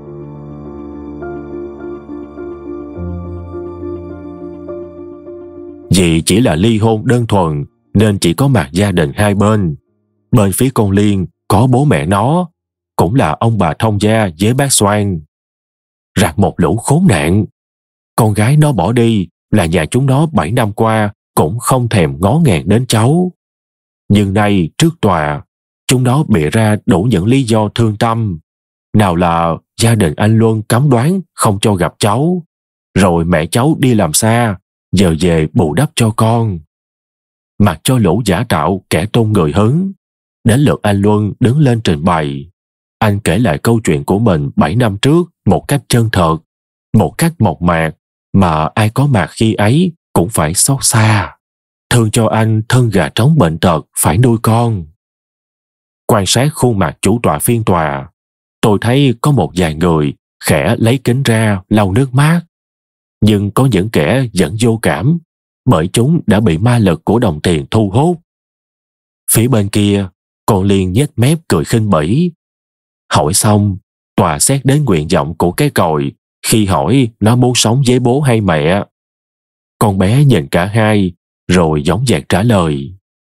Vì chỉ là ly hôn đơn thuần nên chỉ có mặt gia đình hai bên. Bên phía con Liên có bố mẹ nó, cũng là ông bà thông gia với bác Soan. Rạc một lũ khốn nạn. Con gái nó bỏ đi là nhà chúng nó bảy năm qua cũng không thèm ngó ngàng đến cháu. Nhưng nay trước tòa, chúng nó bịa ra đủ những lý do thương tâm. Nào là gia đình anh Luân cấm đoán không cho gặp cháu, rồi mẹ cháu đi làm xa, giờ về bù đắp cho con. Mặc cho lũ giả tạo kẻ tôn người hứng, đến lượt anh Luân đứng lên trình bày. Anh kể lại câu chuyện của mình bảy năm trước một cách chân thật, một cách mộc mạc mà ai có mặt khi ấy cũng phải xót xa. Thương cho anh thân gà trống bệnh tật phải nuôi con. Quan sát khuôn mặt chủ tọa phiên tòa, tôi thấy có một vài người khẽ lấy kính ra lau nước mắt. Nhưng có những kẻ vẫn vô cảm, bởi chúng đã bị ma lực của đồng tiền thu hút. Phía bên kia, con Liên nhếch mép cười khinh bỉ. Hỏi xong, tòa xét đến nguyện vọng của cái còi khi hỏi nó muốn sống với bố hay mẹ. Con bé nhìn cả hai, rồi dõng dạc trả lời: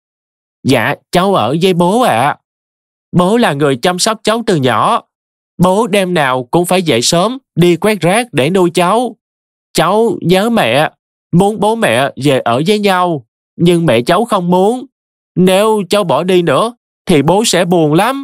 Dạ, cháu ở với bố ạ. À. Bố là người chăm sóc cháu từ nhỏ. Bố đêm nào cũng phải dậy sớm đi quét rác để nuôi cháu. Cháu nhớ mẹ, muốn bố mẹ về ở với nhau, nhưng mẹ cháu không muốn. Nếu cháu bỏ đi nữa, thì bố sẽ buồn lắm.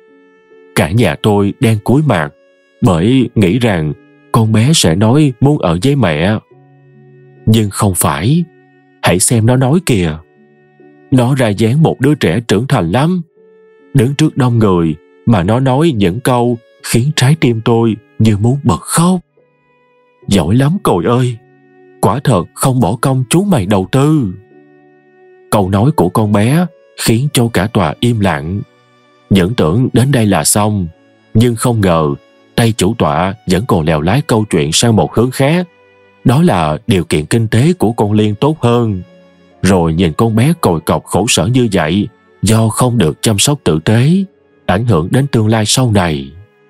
Cả nhà tôi đang cúi mặt, bởi nghĩ rằng con bé sẽ nói muốn ở với mẹ. Nhưng không phải. Hãy xem nó nói kìa. Nó ra dáng một đứa trẻ trưởng thành lắm. Đứng trước đông người mà nó nói những câu khiến trái tim tôi như muốn bật khóc. Giỏi lắm cồi ơi, quả thật không bỏ công chú mày đầu tư. Câu nói của con bé khiến cho cả tòa im lặng. Vẫn tưởng đến đây là xong, nhưng không ngờ tay chủ tọa vẫn còn lèo lái câu chuyện sang một hướng khác. Đó là điều kiện kinh tế của con Liên tốt hơn. Rồi nhìn con bé còi cọc khổ sở như vậy do không được chăm sóc tử tế, ảnh hưởng đến tương lai sau này.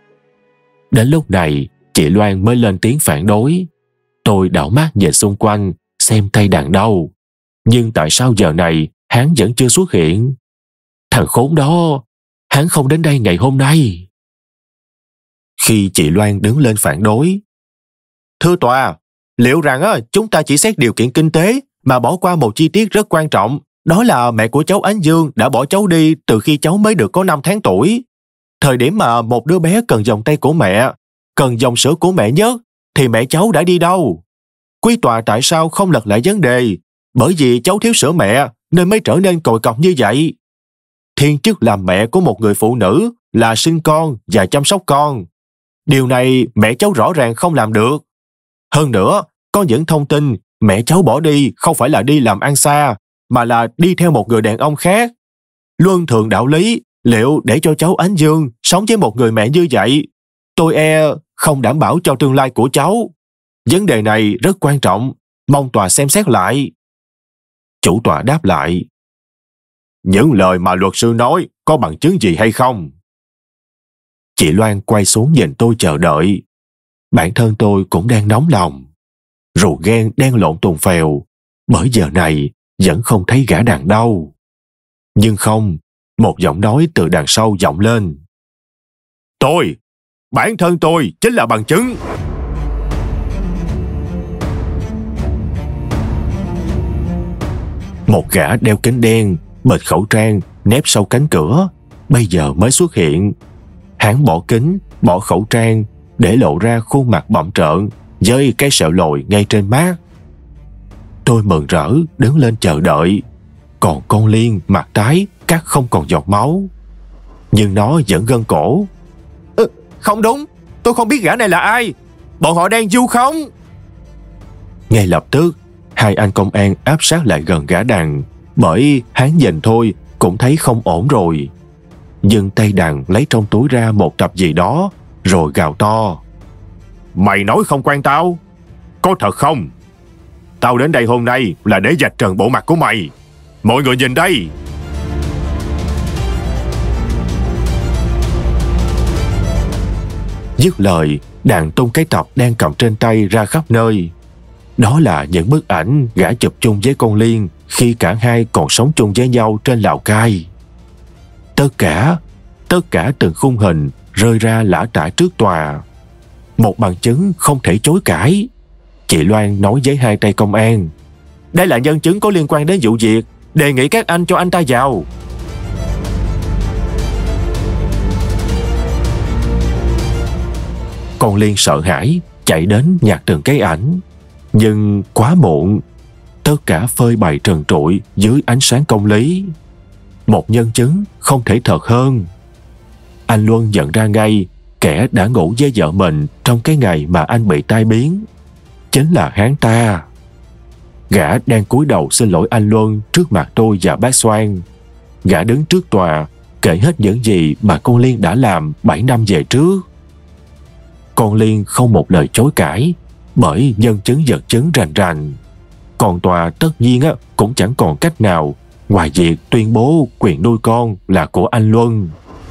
Đến lúc này, chị Loan mới lên tiếng phản đối. Tôi đảo mắt nhìn xung quanh xem tay đàn đâu. Nhưng tại sao giờ này hắn vẫn chưa xuất hiện? Thằng khốn đó, hắn không đến đây ngày hôm nay. Khi chị Loan đứng lên phản đối: Thưa tòa, liệu rằng á, chúng ta chỉ xét điều kiện kinh tế mà bỏ qua một chi tiết rất quan trọng, đó là mẹ của cháu Ánh Dương đã bỏ cháu đi từ khi cháu mới được có năm tháng tuổi. Thời điểm mà một đứa bé cần vòng tay của mẹ, cần dòng sữa của mẹ nhất, thì mẹ cháu đã đi đâu? Quý tòa tại sao không lật lại vấn đề? Bởi vì cháu thiếu sữa mẹ nên mới trở nên còi cọc như vậy. thiên chức làm mẹ của một người phụ nữ là sinh con và chăm sóc con. Điều này mẹ cháu rõ ràng không làm được. Hơn nữa, có những thông tin mẹ cháu bỏ đi không phải là đi làm ăn xa, mà là đi theo một người đàn ông khác. Luân thường đạo lý, liệu để cho cháu Ánh Dương sống với một người mẹ như vậy, tôi e không đảm bảo cho tương lai của cháu. Vấn đề này rất quan trọng, mong tòa xem xét lại. Chủ tọa đáp lại: Những lời mà luật sư nói có bằng chứng gì hay không? Chị Loan quay xuống nhìn tôi chờ đợi. Bản thân tôi cũng đang nóng lòng. Rượu ghen đang lộn tuồn phèo, bởi giờ này vẫn không thấy gã đàn đâu. Nhưng không, một giọng nói từ đằng sau vọng lên: Tôi, bản thân tôi chính là bằng chứng. Một gã đeo kính đen, bịt khẩu trang, nép sau cánh cửa, bây giờ mới xuất hiện. Hắn bỏ kính, bỏ khẩu trang, để lộ ra khuôn mặt bặm trợn với cái sẹo lồi ngay trên má. Tôi mừng rỡ đứng lên chờ đợi. Còn con Liên mặt tái, cắt không còn giọt máu, nhưng nó vẫn gân cổ. Ừ, không đúng, tôi không biết gã này là ai. Bọn họ đang vu khống. Ngay lập tức, hai anh công an áp sát lại gần gã đàn, bởi hắn nhìn thôi cũng thấy không ổn rồi. Nhưng tay đàn lấy trong túi ra một tập gì đó, rồi gào to: Mày nói không quen tao? Có thật không? Tao đến đây hôm nay là để vạch trần bộ mặt của mày. Mọi người nhìn đây. Dứt lời, đàn tung cái tập đang cầm trên tay ra khắp nơi. Đó là những bức ảnh gã chụp chung với con Liên khi cả hai còn sống chung với nhau trên Lào Cai. Tất cả, tất cả từng khung hình rơi ra lả tả trước tòa. Một bằng chứng không thể chối cãi. Chị Loan nói với hai tay công an: Đây là nhân chứng có liên quan đến vụ việc, đề nghị các anh cho anh ta vào. Con Liên sợ hãi chạy đến nhặt từng cái ảnh, nhưng quá muộn. Tất cả phơi bày trần trụi dưới ánh sáng công lý. Một nhân chứng không thể thật hơn. Anh Luân nhận ra ngay kẻ đã ngủ với vợ mình trong cái ngày mà anh bị tai biến chính là hắn ta. Gã đang cúi đầu xin lỗi anh Luân trước mặt tôi và bác Soan. Gã đứng trước tòa kể hết những gì mà con Liên đã làm bảy năm về trước. Con Liên không một lời chối cãi, bởi nhân chứng vật chứng rành rành. Còn tòa tất nhiên á, cũng chẳng còn cách nào ngoài việc tuyên bố quyền nuôi con là của anh Luân.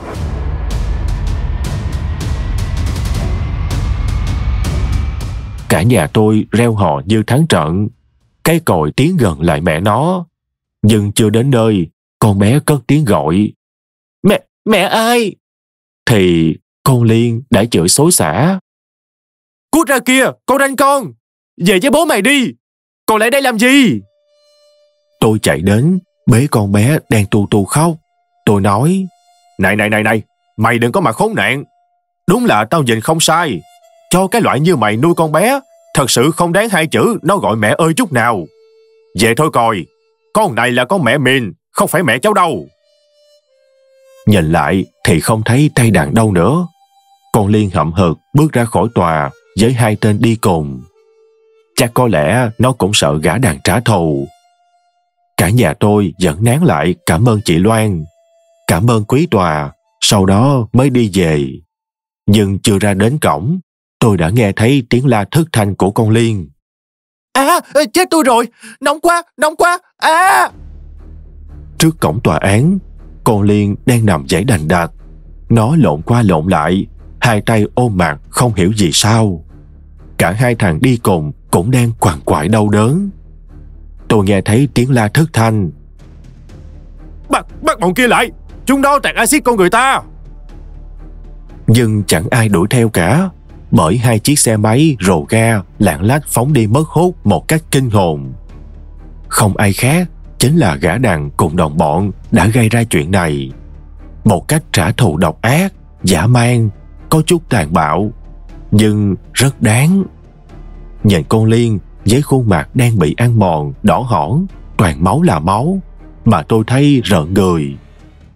Cả nhà tôi reo hò như thắng trận. Cái còi tiến gần lại mẹ nó. Nhưng chưa đến nơi, con bé cất tiếng gọi: Mẹ, mẹ ơi! Thì con Liên đã chửi xối xả: Cút ra kia, con ranh con! Về với bố mày đi! Còn lại đây làm gì? Tôi chạy đến, bế con bé đang tu tu khóc. Tôi nói: Này này này này, mày đừng có mà khốn nạn. Đúng là tao nhìn không sai. Cho cái loại như mày nuôi con bé, thật sự không đáng hai chữ nó gọi mẹ ơi chút nào. Về thôi coi, con này là con mẹ mình, không phải mẹ cháu đâu. Nhìn lại thì không thấy tay đàn đâu nữa. Con Liên hậm hực bước ra khỏi tòa với hai tên đi cùng. Chắc có lẽ nó cũng sợ gã đàn trả thù. Cả nhà tôi vẫn nán lại cảm ơn chị Loan, cảm ơn quý tòa, sau đó mới đi về. Nhưng chưa ra đến cổng, tôi đã nghe thấy tiếng la thất thanh của con Liên. À, chết tôi rồi, nóng quá, nóng quá, à! Trước cổng tòa án, con Liên đang nằm giãy đành đạch. Nó lộn qua lộn lại, hai tay ôm mặt không hiểu gì sao. Cả hai thằng đi cùng cũng đang quằn quại đau đớn. Tôi nghe thấy tiếng la thất thanh. Bắt, bắt bọn kia lại, chúng nó tạt axit con người ta. Nhưng chẳng ai đuổi theo cả, bởi hai chiếc xe máy rồ ga lạng lách phóng đi mất hút một cách kinh hồn. Không ai khác chính là gã đàn cùng đồng bọn đã gây ra chuyện này. Một cách trả thù độc ác, dã man, có chút tàn bạo, nhưng rất đáng. Nhìn con Liên với khuôn mặt đang bị ăn mòn, đỏ hỏn, toàn máu là máu, mà tôi thấy rợn người.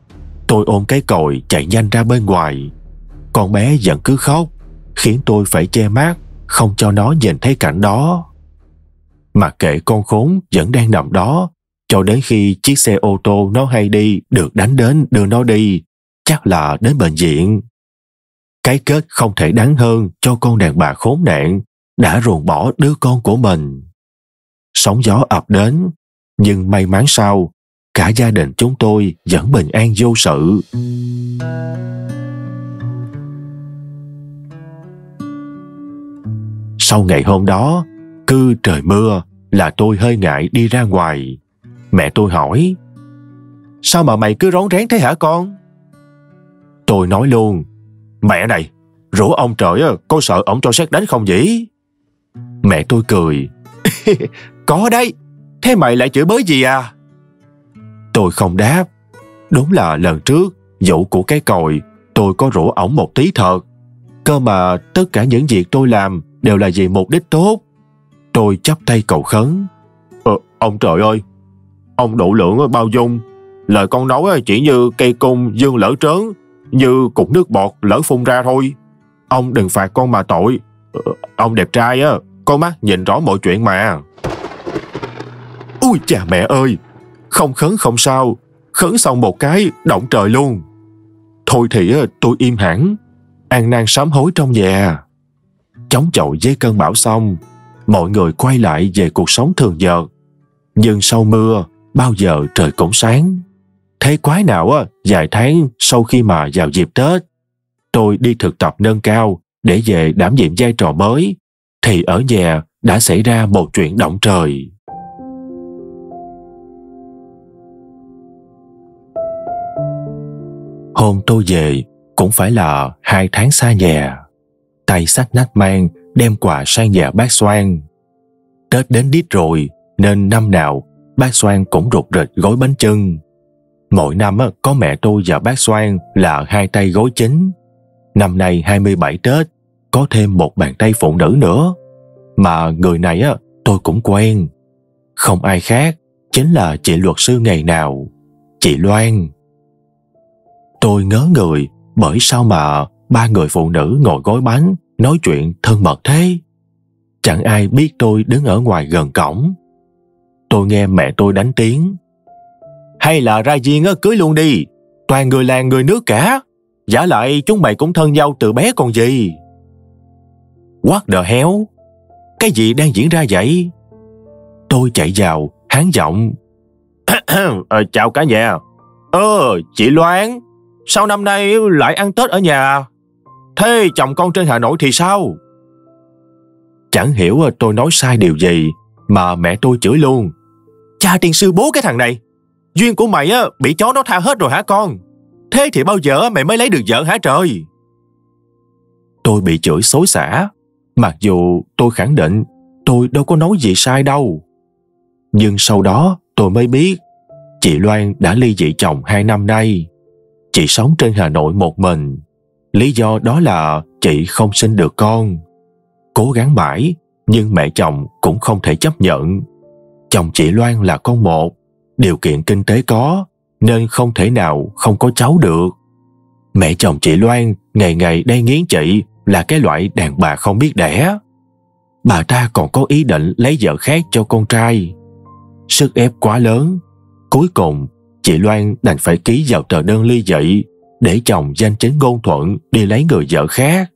Tôi ôm cái còi chạy nhanh ra bên ngoài. Con bé vẫn cứ khóc, khiến tôi phải che mắt, không cho nó nhìn thấy cảnh đó. Mặc kệ con khốn vẫn đang nằm đó, cho đến khi chiếc xe ô tô nó hay đi được đánh đến đưa nó đi, chắc là đến bệnh viện. Cái kết không thể đáng hơn cho con đàn bà khốn nạn đã ruồng bỏ đứa con của mình. Sóng gió ập đến, nhưng may mắn sao, cả gia đình chúng tôi vẫn bình an vô sự. Sau ngày hôm đó, cứ trời mưa là tôi hơi ngại đi ra ngoài. Mẹ tôi hỏi: "Sao mà mày cứ rón rén thế hả con?" Tôi nói luôn: "Mẹ này, rủa ông trời có sợ ổng cho sét đánh không vậy?" Mẹ tôi cười: "Có đấy, thế mày lại chửi bới gì à?" Tôi không đáp. Đúng là lần trước vụ của cái còi tôi có rủa ổng một tí thật. Cơ mà tất cả những việc tôi làm đều là vì mục đích tốt. Tôi chắp tay cầu khấn: ờ, "Ông trời ơi, ông độ lượng bao dung. Lời con nói chỉ như cây cung dương lỡ trớn, như cục nước bọt lỡ phun ra thôi. Ông đừng phạt con mà tội. Ờ, ông đẹp trai á, con mắt nhìn rõ mọi chuyện mà." Ui cha mẹ ơi, không khấn không sao, khấn xong một cái động trời luôn. Thôi thì tôi im hẳn, an nan sám hối trong nhà. Chống chọi với cơn bão xong, mọi người quay lại về cuộc sống thường nhật. Nhưng sau mưa, bao giờ trời cũng sáng. Thế quái nào á, vài tháng sau khi mà vào dịp Tết, tôi đi thực tập nâng cao để về đảm nhiệm vai trò mới, thì ở nhà đã xảy ra một chuyện động trời. Hôm tôi về cũng phải là hai tháng xa nhà. Tay xách nách mang đem quà sang nhà bác Soan. Tết đến đít rồi nên năm nào bác Soan cũng rục rịch gói bánh chưng. Mỗi năm có mẹ tôi và bác Soan là hai tay gói chính. Năm nay hai mươi bảy Tết có thêm một bàn tay phụ nữ nữa. Mà người này tôi cũng quen. Không ai khác, chính là chị luật sư ngày nào, chị Loan. Tôi ngớ người bởi sao mà ba người phụ nữ ngồi gói bánh nói chuyện thân mật thế. Chẳng ai biết tôi đứng ở ngoài gần cổng. Tôi nghe mẹ tôi đánh tiếng: "Hay là ra riêng cưới luôn đi, toàn người làng người nước cả. Giả lại chúng mày cũng thân nhau từ bé còn gì." What the hell? Cái gì đang diễn ra vậy? Tôi chạy vào hán giọng: ờ, "Chào cả nhà. Ờ, chị Loan, sao năm nay lại ăn Tết ở nhà? Thế chồng con trên Hà Nội thì sao?" Chẳng hiểu tôi nói sai điều gì mà mẹ tôi chửi luôn: "Cha tiền sư bố cái thằng này, duyên của mày á bị chó nó tha hết rồi hả con? Thế thì bao giờ mày mới lấy được vợ hả trời?" Tôi bị chửi xối xả, mặc dù tôi khẳng định tôi đâu có nói gì sai đâu. Nhưng sau đó tôi mới biết chị Loan đã ly dị chồng hai năm nay. Chị sống trên Hà Nội một mình. Lý do đó là chị không sinh được con. Cố gắng mãi, nhưng mẹ chồng cũng không thể chấp nhận. Chồng chị Loan là con một, điều kiện kinh tế có, nên không thể nào không có cháu được. Mẹ chồng chị Loan ngày ngày đay nghiến chị là cái loại đàn bà không biết đẻ. Bà ta còn có ý định lấy vợ khác cho con trai. Sức ép quá lớn, cuối cùng chị Loan đành phải ký vào tờ đơn ly dị để chồng danh chính ngôn thuận đi lấy người vợ khác.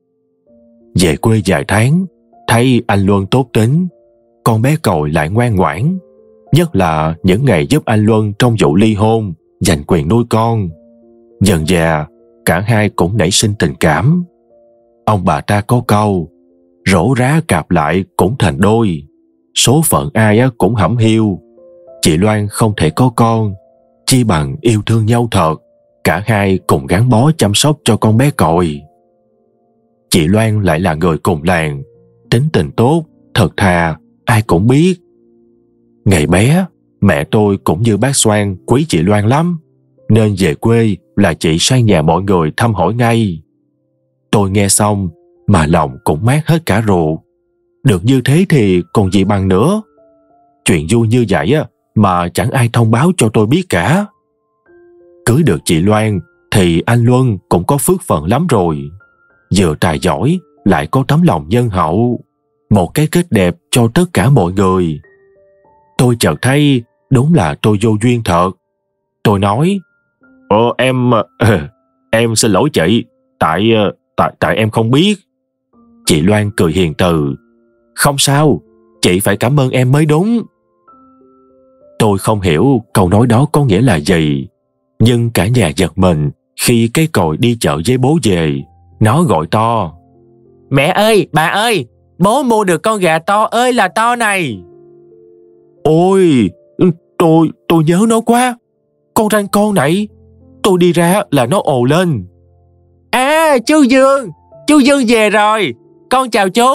Về quê vài tháng, thấy anh Luân tốt tính, con bé Còi lại ngoan ngoãn, nhất là những ngày giúp anh Luân trong vụ ly hôn, giành quyền nuôi con. Dần dà, cả hai cũng nảy sinh tình cảm. Ông bà ta có câu: rổ rá cạp lại cũng thành đôi, số phận ai cũng hẩm hiu. Chị Loan không thể có con, chi bằng yêu thương nhau thật, cả hai cùng gắn bó chăm sóc cho con bé Còi. Chị Loan lại là người cùng làng, tính tình tốt, thật thà, ai cũng biết. Ngày bé, mẹ tôi cũng như bác Soan quý chị Loan lắm, nên về quê là chị sang nhà mọi người thăm hỏi ngay. Tôi nghe xong mà lòng cũng mát hết cả ruột. Được như thế thì còn gì bằng nữa. Chuyện vui như vậy mà chẳng ai thông báo cho tôi biết cả. Cưới được chị Loan thì anh Luân cũng có phước phần lắm rồi. Vừa tài giỏi, lại có tấm lòng nhân hậu. Một cái kết đẹp cho tất cả mọi người. Tôi chợt thấy đúng là tôi vô duyên thật. Tôi nói, Ờ em... em xin lỗi chị. Tại... Tại, tại em không biết. Chị Loan cười hiền từ. Không sao, chị phải cảm ơn em mới đúng. Tôi không hiểu câu nói đó có nghĩa là gì, nhưng cả nhà giật mình khi cái còi đi chợ với bố về. Nó gọi to, mẹ ơi, bà ơi, bố mua được con gà to ơi là to này. Ôi, tôi, tôi nhớ nó quá. Con ranh con này. Tôi đi ra là nó ồ lên. À, chú Dương, chú Dương về rồi. Con chào chú.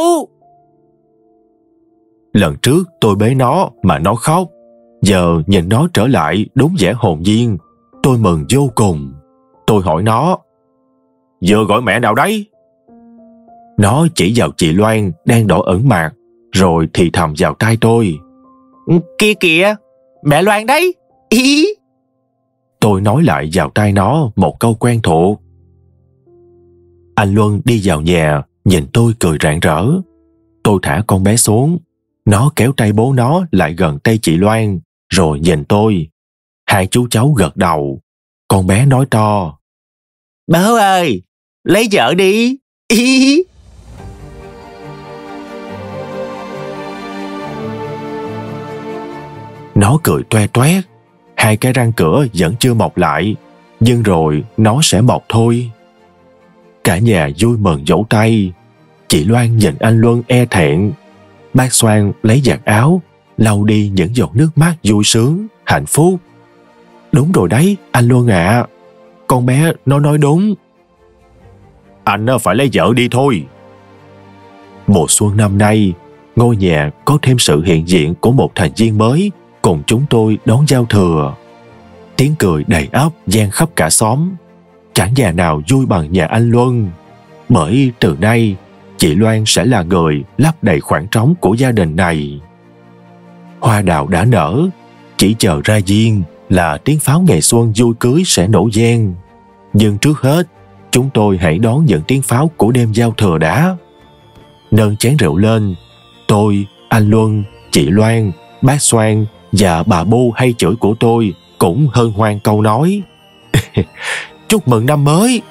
Lần trước tôi bế nó mà nó khóc. Giờ nhìn nó trở lại đúng vẻ hồn nhiên. Tôi mừng vô cùng. Tôi hỏi nó, vừa gọi mẹ nào đấy? Nó chỉ vào chị Loan đang đỏ ửng mặt, rồi thì thầm vào tai tôi, kia kìa, mẹ Loan đấy. Ý. Tôi nói lại vào tai nó một câu quen thuộc. Anh Luân đi vào nhà, nhìn tôi cười rạng rỡ. Tôi thả con bé xuống. Nó kéo tay bố nó lại gần tay chị Loan, rồi nhìn tôi. Hai chú cháu gật đầu. Con bé nói to, bố ơi, lấy vợ đi. Ý. Nó cười toe toét. Hai cái răng cửa vẫn chưa mọc lại, nhưng rồi nó sẽ mọc thôi. Cả nhà vui mừng vỗ tay. Chị Loan nhìn anh Luân e thẹn. Bác Soan lấy giặt áo, lau đi những giọt nước mắt vui sướng, hạnh phúc. Đúng rồi đấy, anh Luân ạ. À. Con bé nó nói đúng. Anh phải lấy vợ đi thôi. Mùa xuân năm nay, ngôi nhà có thêm sự hiện diện của một thành viên mới cùng chúng tôi đón giao thừa. Tiếng cười đầy ắp vang khắp cả xóm. Chẳng nhà nào vui bằng nhà anh Luân. Bởi từ nay, chị Loan sẽ là người lấp đầy khoảng trống của gia đình này. Hoa đào đã nở, chỉ chờ ra diên là tiếng pháo ngày xuân vui cưới sẽ nổ vang. Nhưng trước hết, chúng tôi hãy đón những tiếng pháo của đêm giao thừa đã. Nâng chén rượu lên, tôi, anh Luân, chị Loan, bác Soan và bà Bu hay chửi của tôi cũng hân hoan câu nói. Chúc mừng năm mới.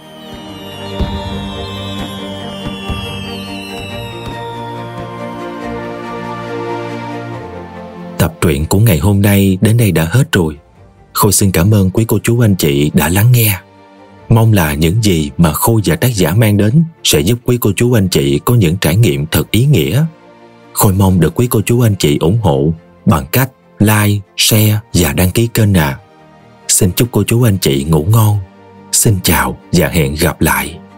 Tập truyện của ngày hôm nay đến đây đã hết rồi. Khôi xin cảm ơn quý cô chú anh chị đã lắng nghe. Mong là những gì mà Khôi và tác giả mang đến sẽ giúp quý cô chú anh chị có những trải nghiệm thật ý nghĩa. Khôi mong được quý cô chú anh chị ủng hộ bằng cách like, share và đăng ký kênh à. Xin chúc cô chú anh chị ngủ ngon. Xin chào và hẹn gặp lại.